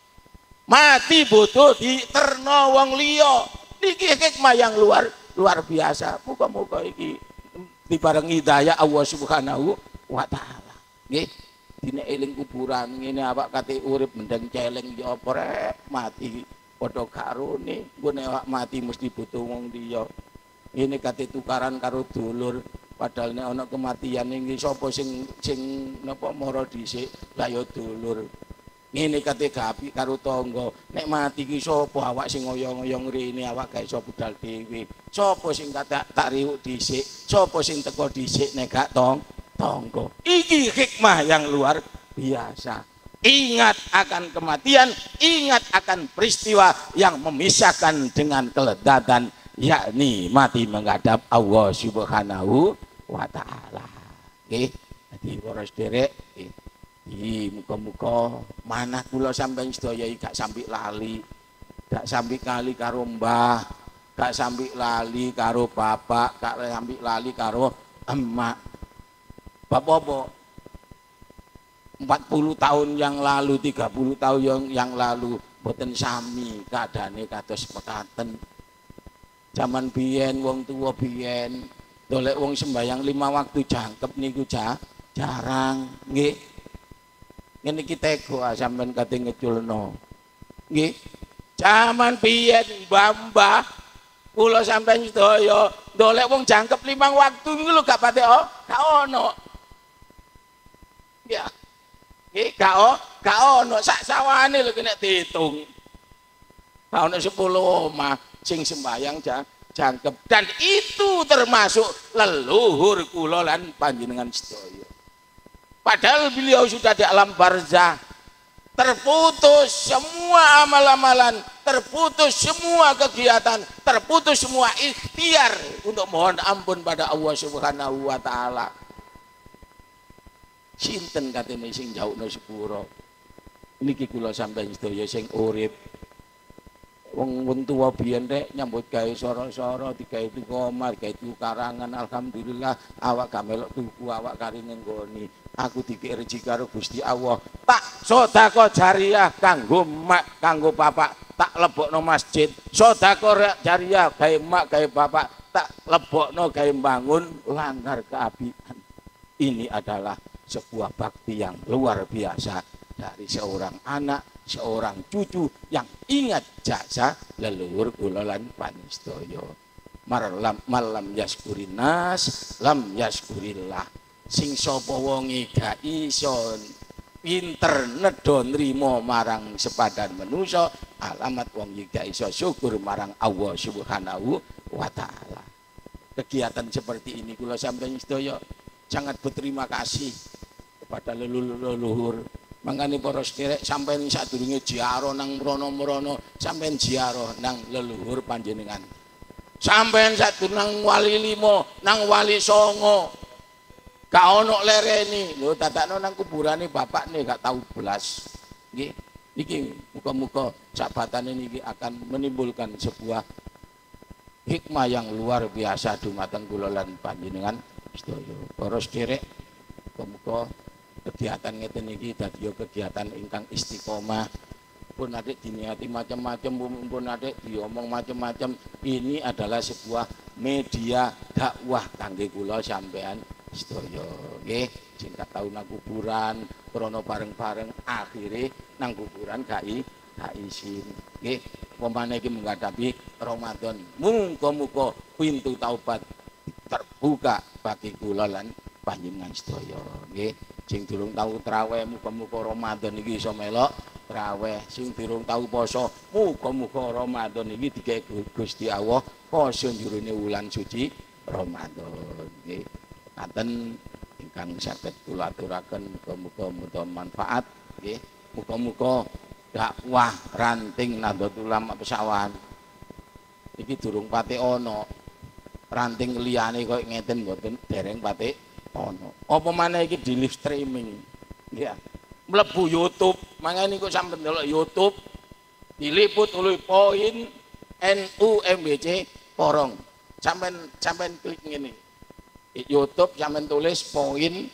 Mati butuh diterno wong liya. Niki hikmah yang luar luar biasa. Muga-muga iki diparingi hidayah Allah Subhanahu wa taala. Nggih. Dine eling kuburan ngene awak kate urip mendeng celeng ya apa rek mati padha karone. Nggone awak mati mesti butuh wong liya. Ngene kate tukaran karo dulur padahal nek ana kematian iki sapa sing sing napa mara dhisik lah ya dulur. Ngene kate gapi karo tangga nek mati ki sapa awak sing ngoyo-ngoyo ngrene awak gak iso budal dhewe. Sapa sing tak tak riuk dhisik, sapa sing teko dhisik nek gak tong tangga. Iki hikmah yang luar biasa. Ingat akan kematian, ingat akan peristiwa yang memisahkan dengan kelezatan yakni mati menghadap Allah Subhanahu wa taala. Nggih, dadi para sederek nggih. Iki muga-muga manah kula sampeyan sedaya gak sampai lali, gak sampai kali karo mbah, gak sampai lali karo bapak, gak sampai lali karo emak. Bapak-bapak empat puluh tahun yang lalu, tiga puluh tahun yang, yang lalu boten sami keadaane kados mekaten. Zaman biyen wong tuwa biyen dolek wong sembayang lima waktu jangkep niku ja, jarang nggih. Ngene iki tega sampean kate ngeculno. Nggih. Zaman biyen mbah-mbah kula sampeyan sedaya dolek wong jangkep limang waktu niku lho gak pate oh, gak ono. Ya. Nggih, gak ono, gak ono sak sawane lho nek diitung. Gak ono sepuluh omah sing sembayang jangkep dan itu termasuk leluhur kula lan panjenengan sedaya. Padahal beliau sudah di alam barzah, terputus semua amal-amalan, terputus semua kegiatan, terputus semua ikhtiar untuk mohon ampun pada Allah Subhanahu wa taala. Sinten katene sing njaukno sepuro? Niki kula sampeyan sedaya sing urip. Wong wong tuwa biyen rek nyambut gawe soro-soro, digawe tuku omah, digawe tuku karangan, alhamdulillah awak gak melok tuku, awak kari nenggoni. Aku dikek rezeki karo Gusti Allah. Tak sedekah jariah kanggo mak, kanggo bapak, tak lebokno masjid. Sedekah jariah gawe mak, gawe bapak, tak lebokno gawe bangun langgar keabian. Ini adalah sebuah bakti yang luar biasa dari seorang anak, seorang cucu yang ingat jasa leluhur kula lan panjenengan. Malam malam yaskurin nas, lam yaskurillah. Sing sapa wonge gak iso pinter nedha nrimo marang sepadan manusa, alamat wong iki gak iso syukur marang Allah Subhanahu wa taala. Kegiatan seperti ini kula sampeyan sedaya sangat berterima kasih kepada leluhur. Mangkane para sederek sampeyan sadurunge ziarah nang mrono-mrono, sampeyan ziarah nang leluhur panjenengan. Sampeyan sadurunge nang wali limo, nang wali songo. Gak ono lereni, lho dadakno nang kuburane bapakne gak tahu belas. Nggih. Niki muga-muga sabatane niki akan menimbulkan sebuah hikmah yang luar biasa dumateng kula lan panjenengan sedaya. Para sederek, muga-muga kegiatan ngeten iki dadi kegiatan ingkang istiqomah. Pun adik diniati macam-macam, pun adik diomong macam-macam. Ini adalah sebuah media dakwah kangge kula sampean sedaya. Nggih, sing gak tau nang kuburan, krana bareng-bareng akhire nang kuburan gak gak isin. Nggih, pemane iki menghadapi Ramadan. Muga-muga pintu taubat terbuka bagi kula lan panjenengan sedaya. Nggih, sing durung tau traweh muga-muga Ramadan iki iso melok traweh. Sing durung tau poso muga-muga Ramadan iki dikek Gusti Allah poso jurune wulan suci Ramadan. Nggih. Ngaten ingkang saged kula aturaken muga-muga manfaat nggih. Muga-muga dakwah ranting Nahdlatul Ulama Pesawahan iki durung pate ana. Ranting liyane koyo ngeten mboten dereng pate ana. Apa maneh iki di live streaming. Nggih. Mlebu YouTube, mangane kok sampeyan delok YouTube diliput oleh Poin N U M B C Porong. Sampeyan sampeyan klik ngene. YouTube sampeyan tulis Poin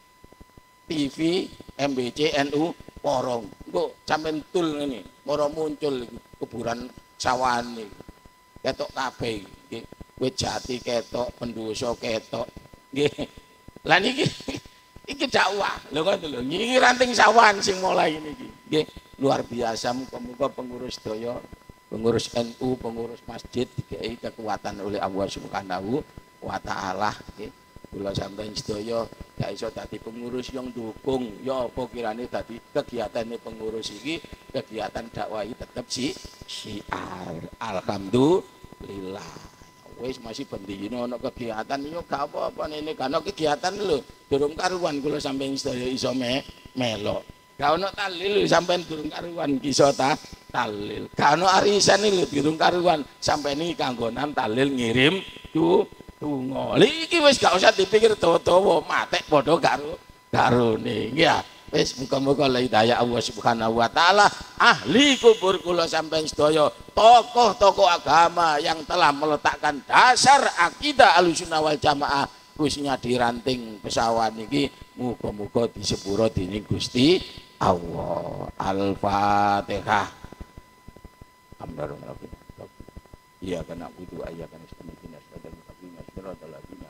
T V M B C N U Porong. Engko sampeyan tul ngene, ora muncul kuburan sawahan iki. Ketok kabeh iki. Wit jati ketok, pendosa ketok. Nggih. Lah niki iki dakwah. Lho kok lho, iki ranting sawahan sing mulai niki. Nggih, luar biasa. Muga-muga pengurus daya, pengurus N U, pengurus masjid dikei kekuatan oleh Allah Subhanahu wa taala. Nggih. Kula sampeyan sedaya gak iso dadi pengurus yang dukung. Ya apa kirane dadi kegiatane pengurus iki, kegiatan dakwah iki tetep si syiar. Alhamdulillah. Wis masih bendino ana kegiatan yo gak apa-apa ini karena kegiatan lho durung karuan kula sampeyan sedaya iso me melok. Gak ono tali lho sampeyan durung karuan iso ta talil. Kano arisan iki dirung karuan sampai ini kanggonan talil ngirim tu tungo. Iki wis gak usah dipikir dawa-dawa, matek padha karo karone. Ya, wis muga-muga hidayah Allah Subhanahu wa taala ahli kubur kula sampeyan sedaya, tokoh-tokoh agama yang telah meletakkan dasar akidah Ahlussunnah wal Jamaah khususnya di ranting pesawat niki muga-muga disepuro dening Gusti Allah. Al-Fatihah. Alhamdulillah. Iya kana butuh ayat kana istimewa sadar mutaqina siratal ladzina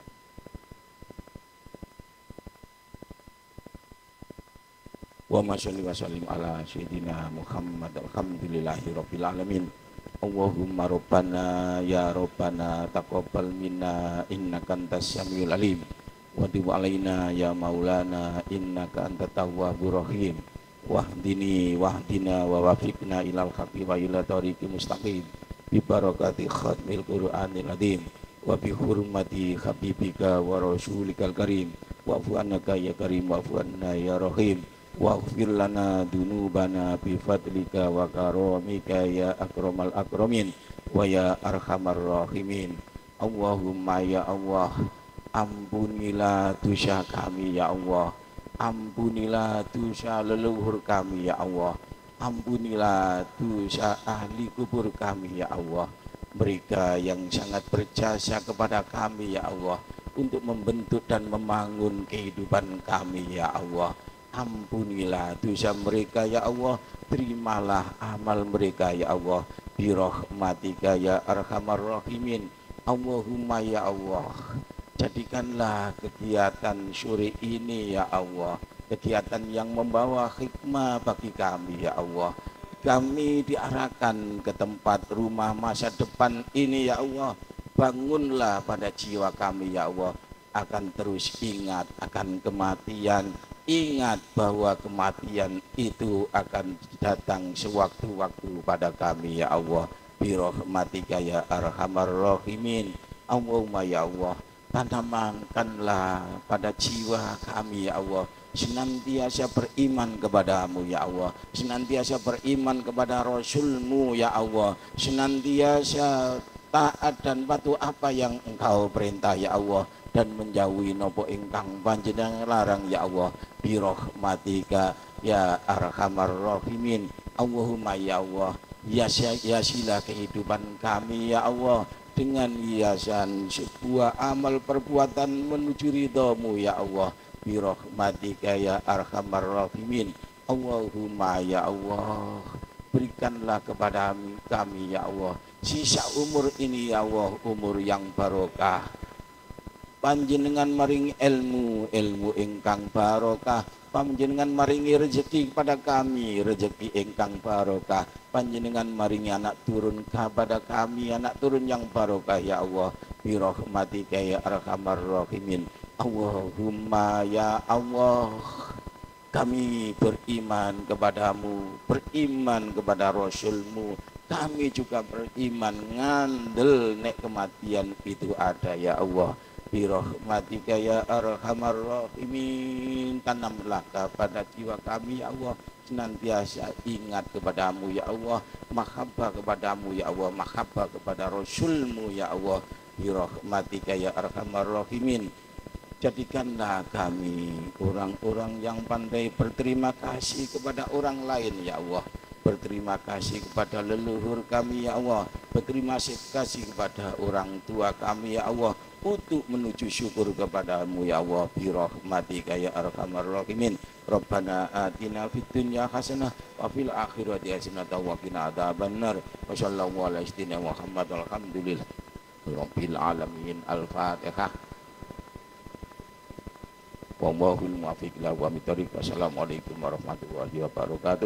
wa ma sholli wa sallim ala sayyidina Muhammad alhamdulillahi rabbil alamin. Allahumma rabbana ya rabbana taqabbal minna innaka antas samiul alim wa tub alaina ya maulana innaka antat tawwabur rahim wahdini wahdina wa wafiqna ilal haqqi wa ila tariqi mustaqim bi barakati khatmil qur'anil azim wa bi hurmati habibika wa rasulikal karim wa fu'annaka ya karim wa fu'anna ya rahim waghfir lana dunubana bi fadlika wa karamika ya akramal akramin wa ya arhamar rahimin. Allahumma ya Allah, ampunilah dosa kami ya Allah, ampunilah dosa leluhur kami ya Allah, ampunilah dosa ahli kubur kami ya Allah, mereka yang sangat berjasa kepada kami ya Allah untuk membentuk dan membangun kehidupan kami ya Allah. Ampunilah dosa mereka ya Allah, terimalah amal mereka ya Allah, birahmatika ya arhamar rahimin. Allahumma ya Allah, jadikanlah kegiatan sore ini ya Allah kegiatan yang membawa hikmah bagi kami ya Allah. Kami diarahkan ke tempat rumah masa depan ini ya Allah. Bangunlah pada jiwa kami ya Allah, akan terus ingat akan kematian. Ingat bahwa kematian itu akan datang sewaktu-waktu pada kami ya Allah. Birahmatika ya arhamar rahimin. Allahumma ya Allah, tanamkanlah pada jiwa kami ya Allah senantiasa beriman kepadamu ya Allah, senantiasa beriman kepada Rasulmu ya Allah, senantiasa taat dan patuh apa yang Engkau perintah ya Allah, dan menjauhi nopo ingkang panjenengan larang ya Allah. Birahmatika ya arhamar rahimin. Allahumma ya Allah, hiasilah kehidupan kami ya Allah dengan hiasan sebuah amal perbuatan menuju ridhamu ya Allah. Birahmatika ya arhamar rahimin. Allahumma ya Allah, berikanlah kepada kami ya Allah sisa umur ini ya Allah umur yang barokah. Panjenengan maringi ilmu ilmu ingkang barokah, panjenengan maringi rezeki kepada kami rezeki ingkang barokah, panjenengan maringi anak turun kepada kami anak turun yang barokah ya Allah. Birahmatika ya arhamar rahimin. Allahumma ya Allah, kami beriman kepadamu, beriman kepada Rasulmu, kami juga beriman ngandel nek kematian itu ada ya Allah. Birahmatika ya arhamar rahimin. Tanamlah kepada jiwa kami ya Allah senantiasa ingat kepadamu ya Allah, mahabbah kepadamu ya Allah, mahabbah kepada Rasulmu ya Allah. Birahmatika ya arhamar rahimin. Jadikanlah kami orang-orang yang pandai berterima kasih kepada orang lain ya Allah, berterima kasih kepada leluhur kami ya Allah, berterima kasih kepada orang tua kami ya Allah, untuk menuju syukur kepadamu ya Allah. Birahmatika ya arhamar rahimin. Rabbana atina fid dunya hasanah wa fil akhirati hasanah wa qina adzabannar. Wa sallallahu ala sayyidina Muhammad alhamdulillah rabbil alamin. Al-Fatihah. Wallahul muwaffiq ila aqwamit thoriq. Wassalamualaikum warahmatullahi wabarakatuh.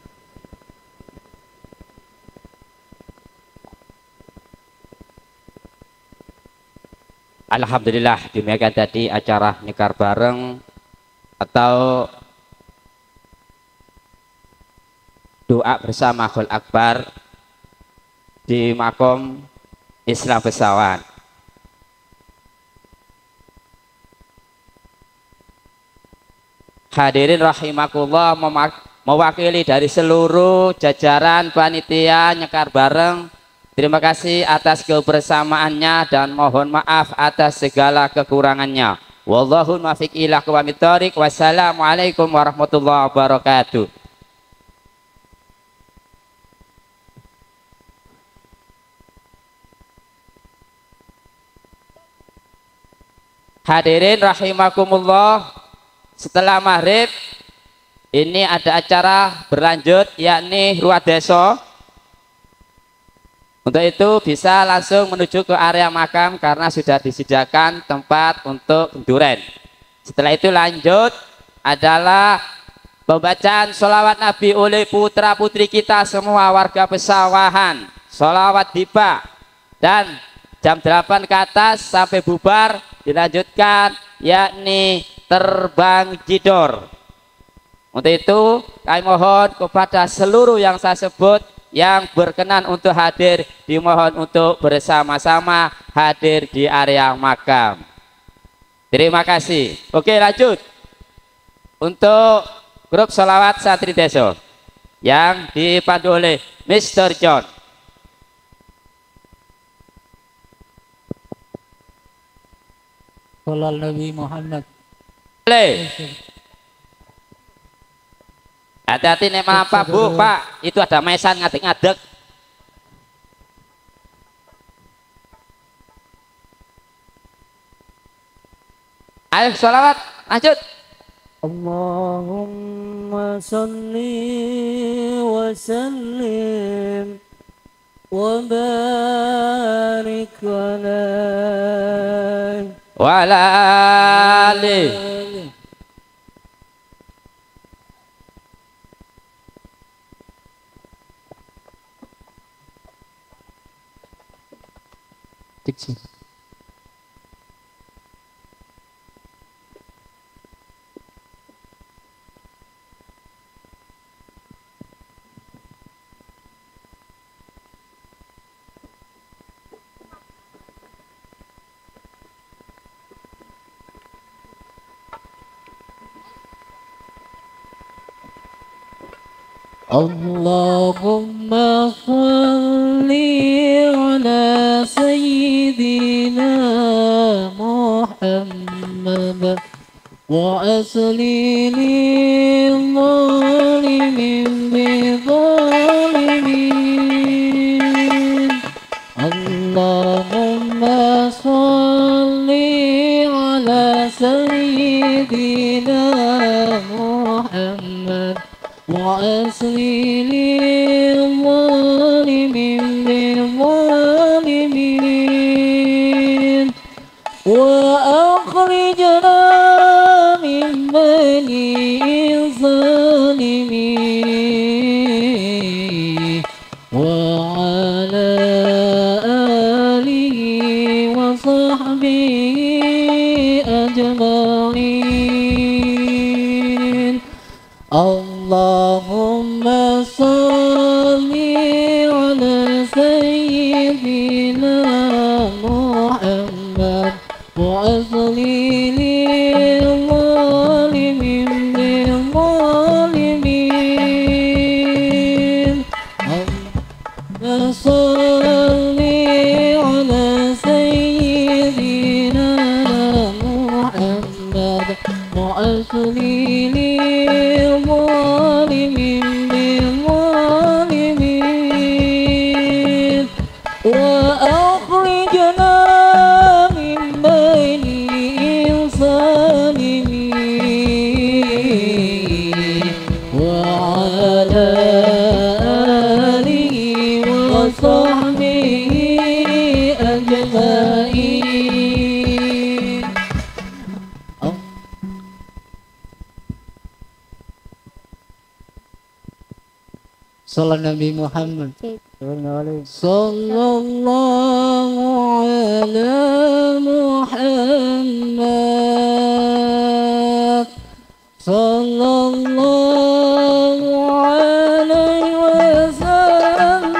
Alhamdulillah, demikian tadi acara nikah bareng atau doa bersama Khul Akbar di Makom Islam Besawan. Hadirin rahimakumullah, mewakili dari seluruh jajaran panitia Nyekar Bareng. Terima kasih atas kebersamaannya dan mohon maaf atas segala kekurangannya. Wallahu muwaffiq ila aqwamit thoriq. Wassalamualaikum warahmatullahi wabarakatuh. Hadirin rahimakumullah, setelah maghrib ini ada acara berlanjut yakni Ruah Desa. Untuk itu bisa langsung menuju ke area makam karena sudah disediakan tempat untuk duren. Setelah itu lanjut adalah pembacaan sholawat Nabi oleh putra putri kita semua warga Pesawahan, sholawat Diba, dan jam delapan ke atas sampai bubar dilanjutkan yakni terbang jidor. Untuk itu kami mohon kepada seluruh yang saya sebut yang berkenan untuk hadir dimohon untuk bersama-sama hadir di area makam. Terima kasih. Oke, lanjut untuk grup sholawat santri desa yang dipandu oleh mister John. Sholal Nabi Muhammad. Boleh. Hati-hati nek apa Bu, Pak, itu ada mesan ngadeg-ngadeg. Ayo sholawat, lanjut. Allahumma salli wa sallim wa barik alaih wa ala alihi. Diksi. Allahumma salli ala sayyidina Muhammad wa asli lil zalimin bi zalimin. Allahumma salli ala sayyidina Muhammad وأصلي للظالمين للظالمين وأخرجنا من بني الظالمين وعلى آله وصحبه أجمعين. Allahumma salli ala sayyidina Muhammad wa asli lil zalimin lil zalimin. Allahumma salli ala sayyidina Muhammad wa asli Salam Nabi Muhammad sallallahu ala Muhammad sallallahu alaihi wasallam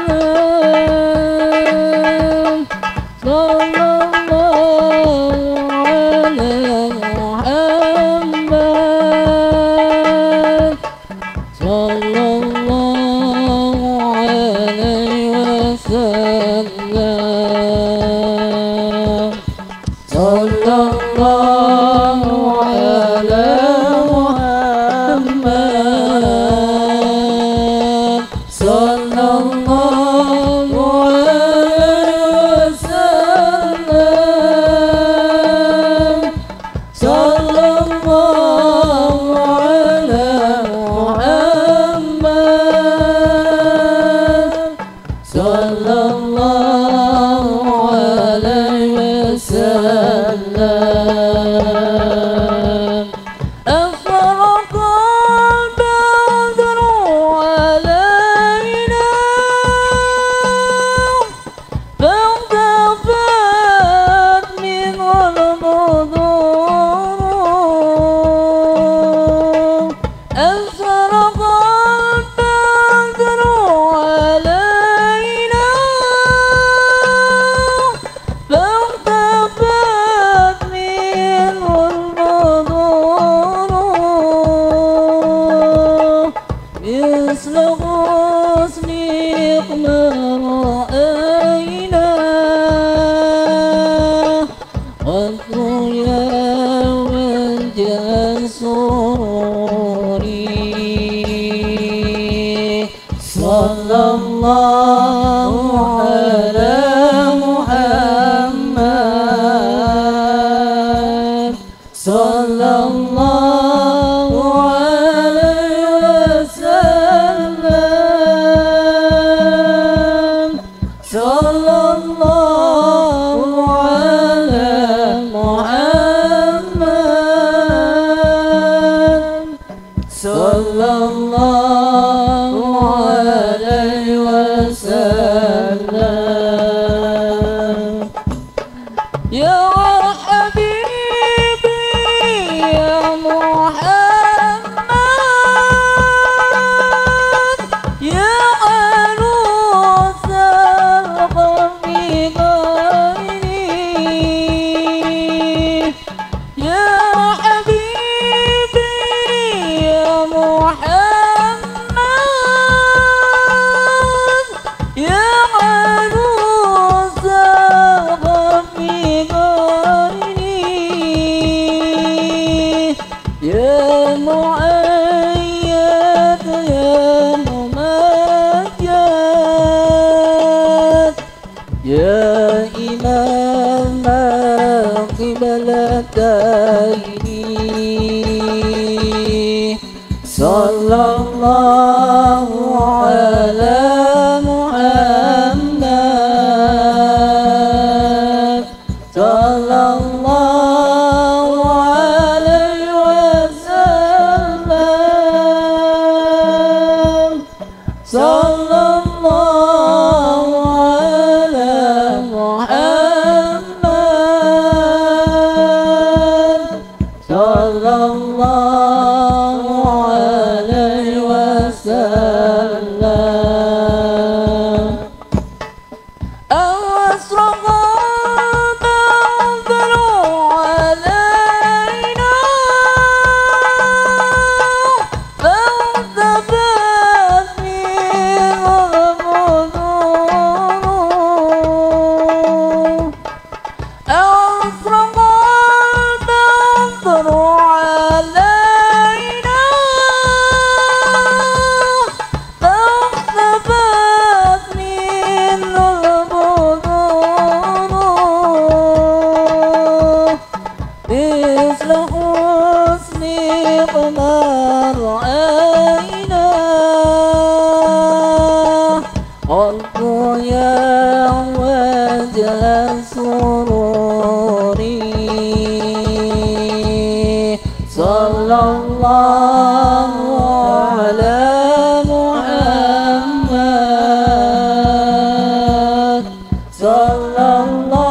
sallallahu ala Muhammad sallallahu صلى الله على محمد صلى الله عليه وسلم صلى الله على محمد صلى الله عليه وسلم أفرق البدر علينا فاختفت منه البدور أفرق البدر علينا فاختفت منه البدور مثل حسنك ما رأينا والرؤيا والجسور صلى الله على محمد صلى الله عليه وسلم صلى الله على محمد صلى الله عليه وسلم يا حبيبي يا محمد يا عروس الغميقين يا حبيبي يا محمد يا عروس الغميقين يا مؤيد يا ممجد يا إمام القبلتين صلى الله على محمد صلى الله عليه وسلم صلى الله على محمد صلى الله عليه وسلم أسرق البدر علينا فاختفت منه البدور أسرق البدر علينا فاختفت منه البدور مثل حسنك ما رأينا والضياء وجه سروري صلى الله على محمد صلى الله